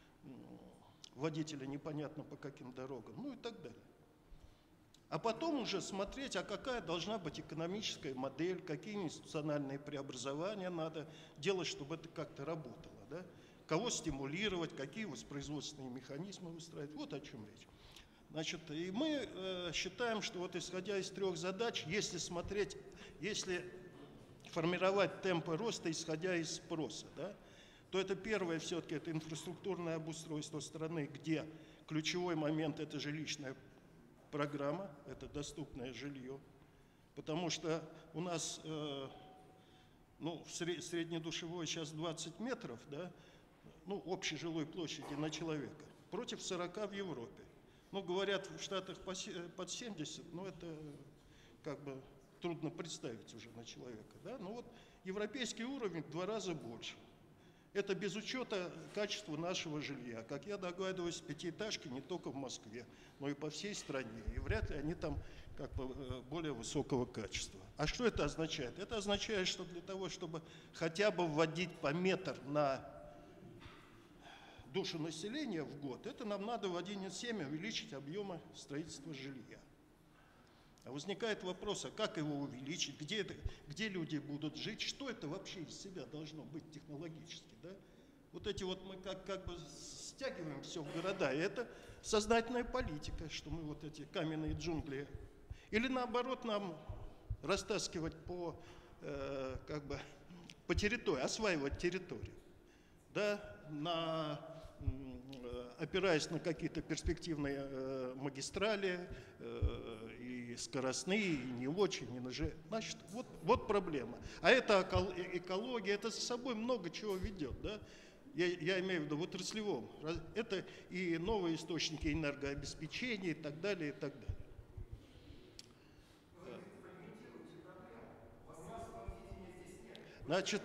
водителя непонятно по каким дорогам, ну и так далее. А потом уже смотреть, а какая должна быть экономическая модель, какие институциональные преобразования надо делать, чтобы это как-то работало, да? Кого стимулировать, какие воспроизводственные механизмы выстраивать, вот о чем речь. Значит, и мы э, считаем, что вот исходя из трех задач, если смотреть, если формировать темпы роста, исходя из спроса, да, то это первое все-таки это инфраструктурное обустройство страны, где ключевой момент это жилищная программа, это доступное жилье, потому что у нас э, ну, среднедушевой сейчас двадцать метров, да, ну, общей жилой площади на человека, против сорока в Европе. Ну, говорят, в Штатах под семьдесят, но это как бы трудно представить уже на человека, да? Но вот европейский уровень в два раза больше. Это без учета качества нашего жилья. Как я догадываюсь, пятиэтажки не только в Москве, но и по всей стране. И вряд ли они там как бы более высокого качества. А что это означает? Это означает, что для того, чтобы хотя бы вводить по метр на душу населения в год, это нам надо в один целых семь десятых увеличить объемы строительства жилья. А возникает вопрос, а как его увеличить, где, это, где люди будут жить, что это вообще из себя должно быть технологически, да? Вот эти вот мы как, как бы стягиваем все в города, и это сознательная политика, что мы вот эти каменные джунгли, или наоборот нам растаскивать по, э, как бы, по территории, осваивать территорию, да, на... опираясь на какие-то перспективные э, магистрали, э, и скоростные, и не очень, и на же. Значит, вот, вот проблема. А это экология, это за собой много чего ведет, да? Я, я имею в виду в отраслевом. Это и новые источники энергообеспечения, и так далее, и так далее. Значит,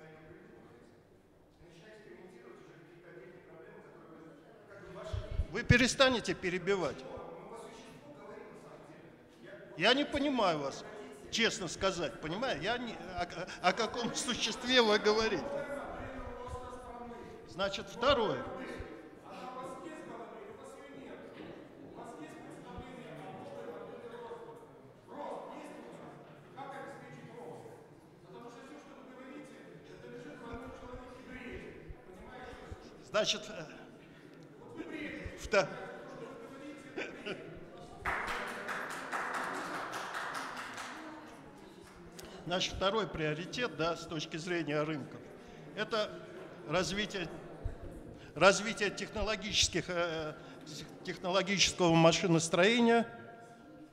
вы перестанете перебивать. Я не понимаю вас, честно сказать, понимаю? Я не, о, о каком существе вы говорите? Значит, второе. Значит, второе. Наш второй приоритет, да, с точки зрения рынков, это развитие, развитие технологических, технологического машиностроения,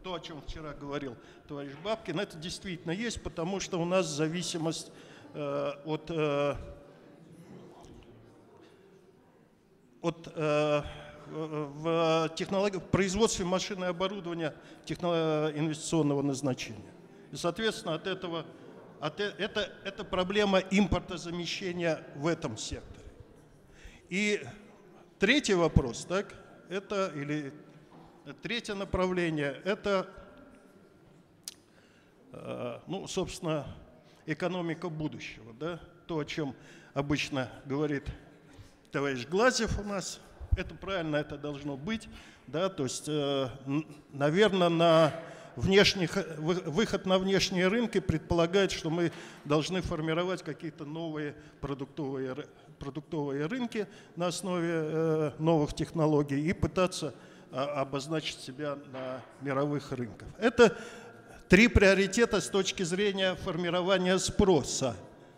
то, о чем вчера говорил товарищ Бабкин, это действительно есть, потому что у нас зависимость э, от, э, от э, в, технологии, в производстве машин и оборудования инвестиционного назначения. И, соответственно, от этого, от, это, это проблема импортозамещения в этом секторе. И третий вопрос, так, это, или третье направление, это, э, ну, собственно, экономика будущего, да, то, о чем обычно говорит товарищ Глазьев у нас. Это правильно, это должно быть, да, то есть, э, наверное, на внешних, выход на внешние рынки предполагает, что мы должны формировать какие-то новые продуктовые, продуктовые рынки на основе э, новых технологий и пытаться э, обозначить себя на мировых рынках. Это три приоритета с точки зрения формирования спроса.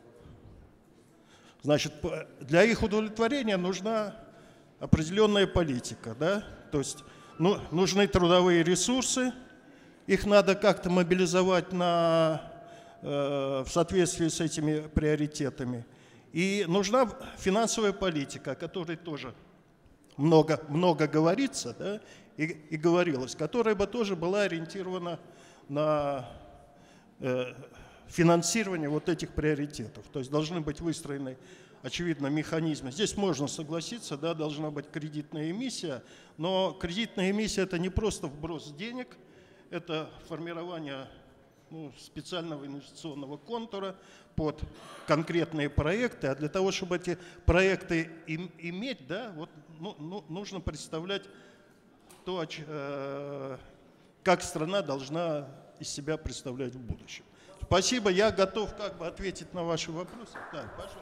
Значит, для их удовлетворения нужна определенная политика, да? То есть ну, нужны трудовые ресурсы, их надо как-то мобилизовать на, э, в соответствии с этими приоритетами. И нужна финансовая политика, о которой тоже много, много говорится, да? и, и говорилось, которая бы тоже была ориентирована на э, финансирование вот этих приоритетов. То есть должны быть выстроены, очевидно, механизмы. Здесь можно согласиться, да, должна быть кредитная эмиссия, но кредитная эмиссия – это не просто вброс денег, это формирование ну, специального инвестиционного контура под конкретные проекты. А для того, чтобы эти проекты им, иметь, да, вот, ну, ну, нужно представлять то, э, как страна должна из себя представлять в будущем. Спасибо, я готов как бы ответить на ваши вопросы. Да, пожалуйста.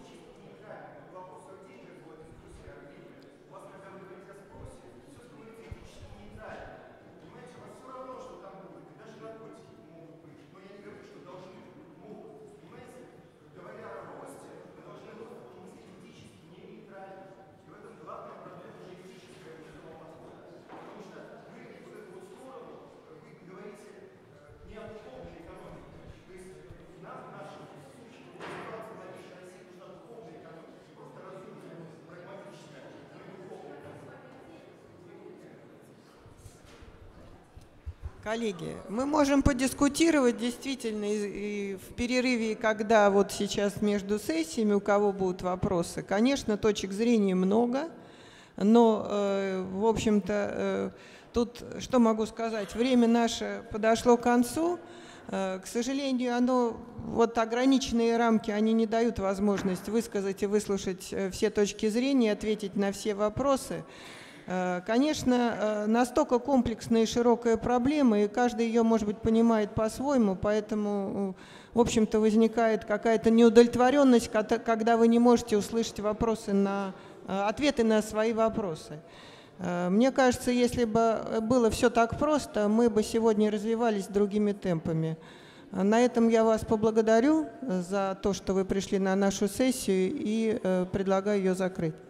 Коллеги, мы можем подискутировать действительно и, и в перерыве, когда вот сейчас между сессиями, у кого будут вопросы. Конечно, точек зрения много, но, э, в общем-то, э, тут, что могу сказать, время наше подошло к концу. Э, к сожалению, оно, вот ограниченные рамки, они не дают возможность высказать и выслушать все точки зрения, ответить на все вопросы. Конечно, настолько комплексная и широкая проблема, и каждый ее, может быть, понимает по-своему, поэтому, в общем-то, возникает какая-то неудовлетворенность, когда вы не можете услышать вопросы на, ответы на свои вопросы. Мне кажется, если бы было все так просто, мы бы сегодня развивались другими темпами. На этом я вас поблагодарю за то, что вы пришли на нашу сессию, и предлагаю ее закрыть.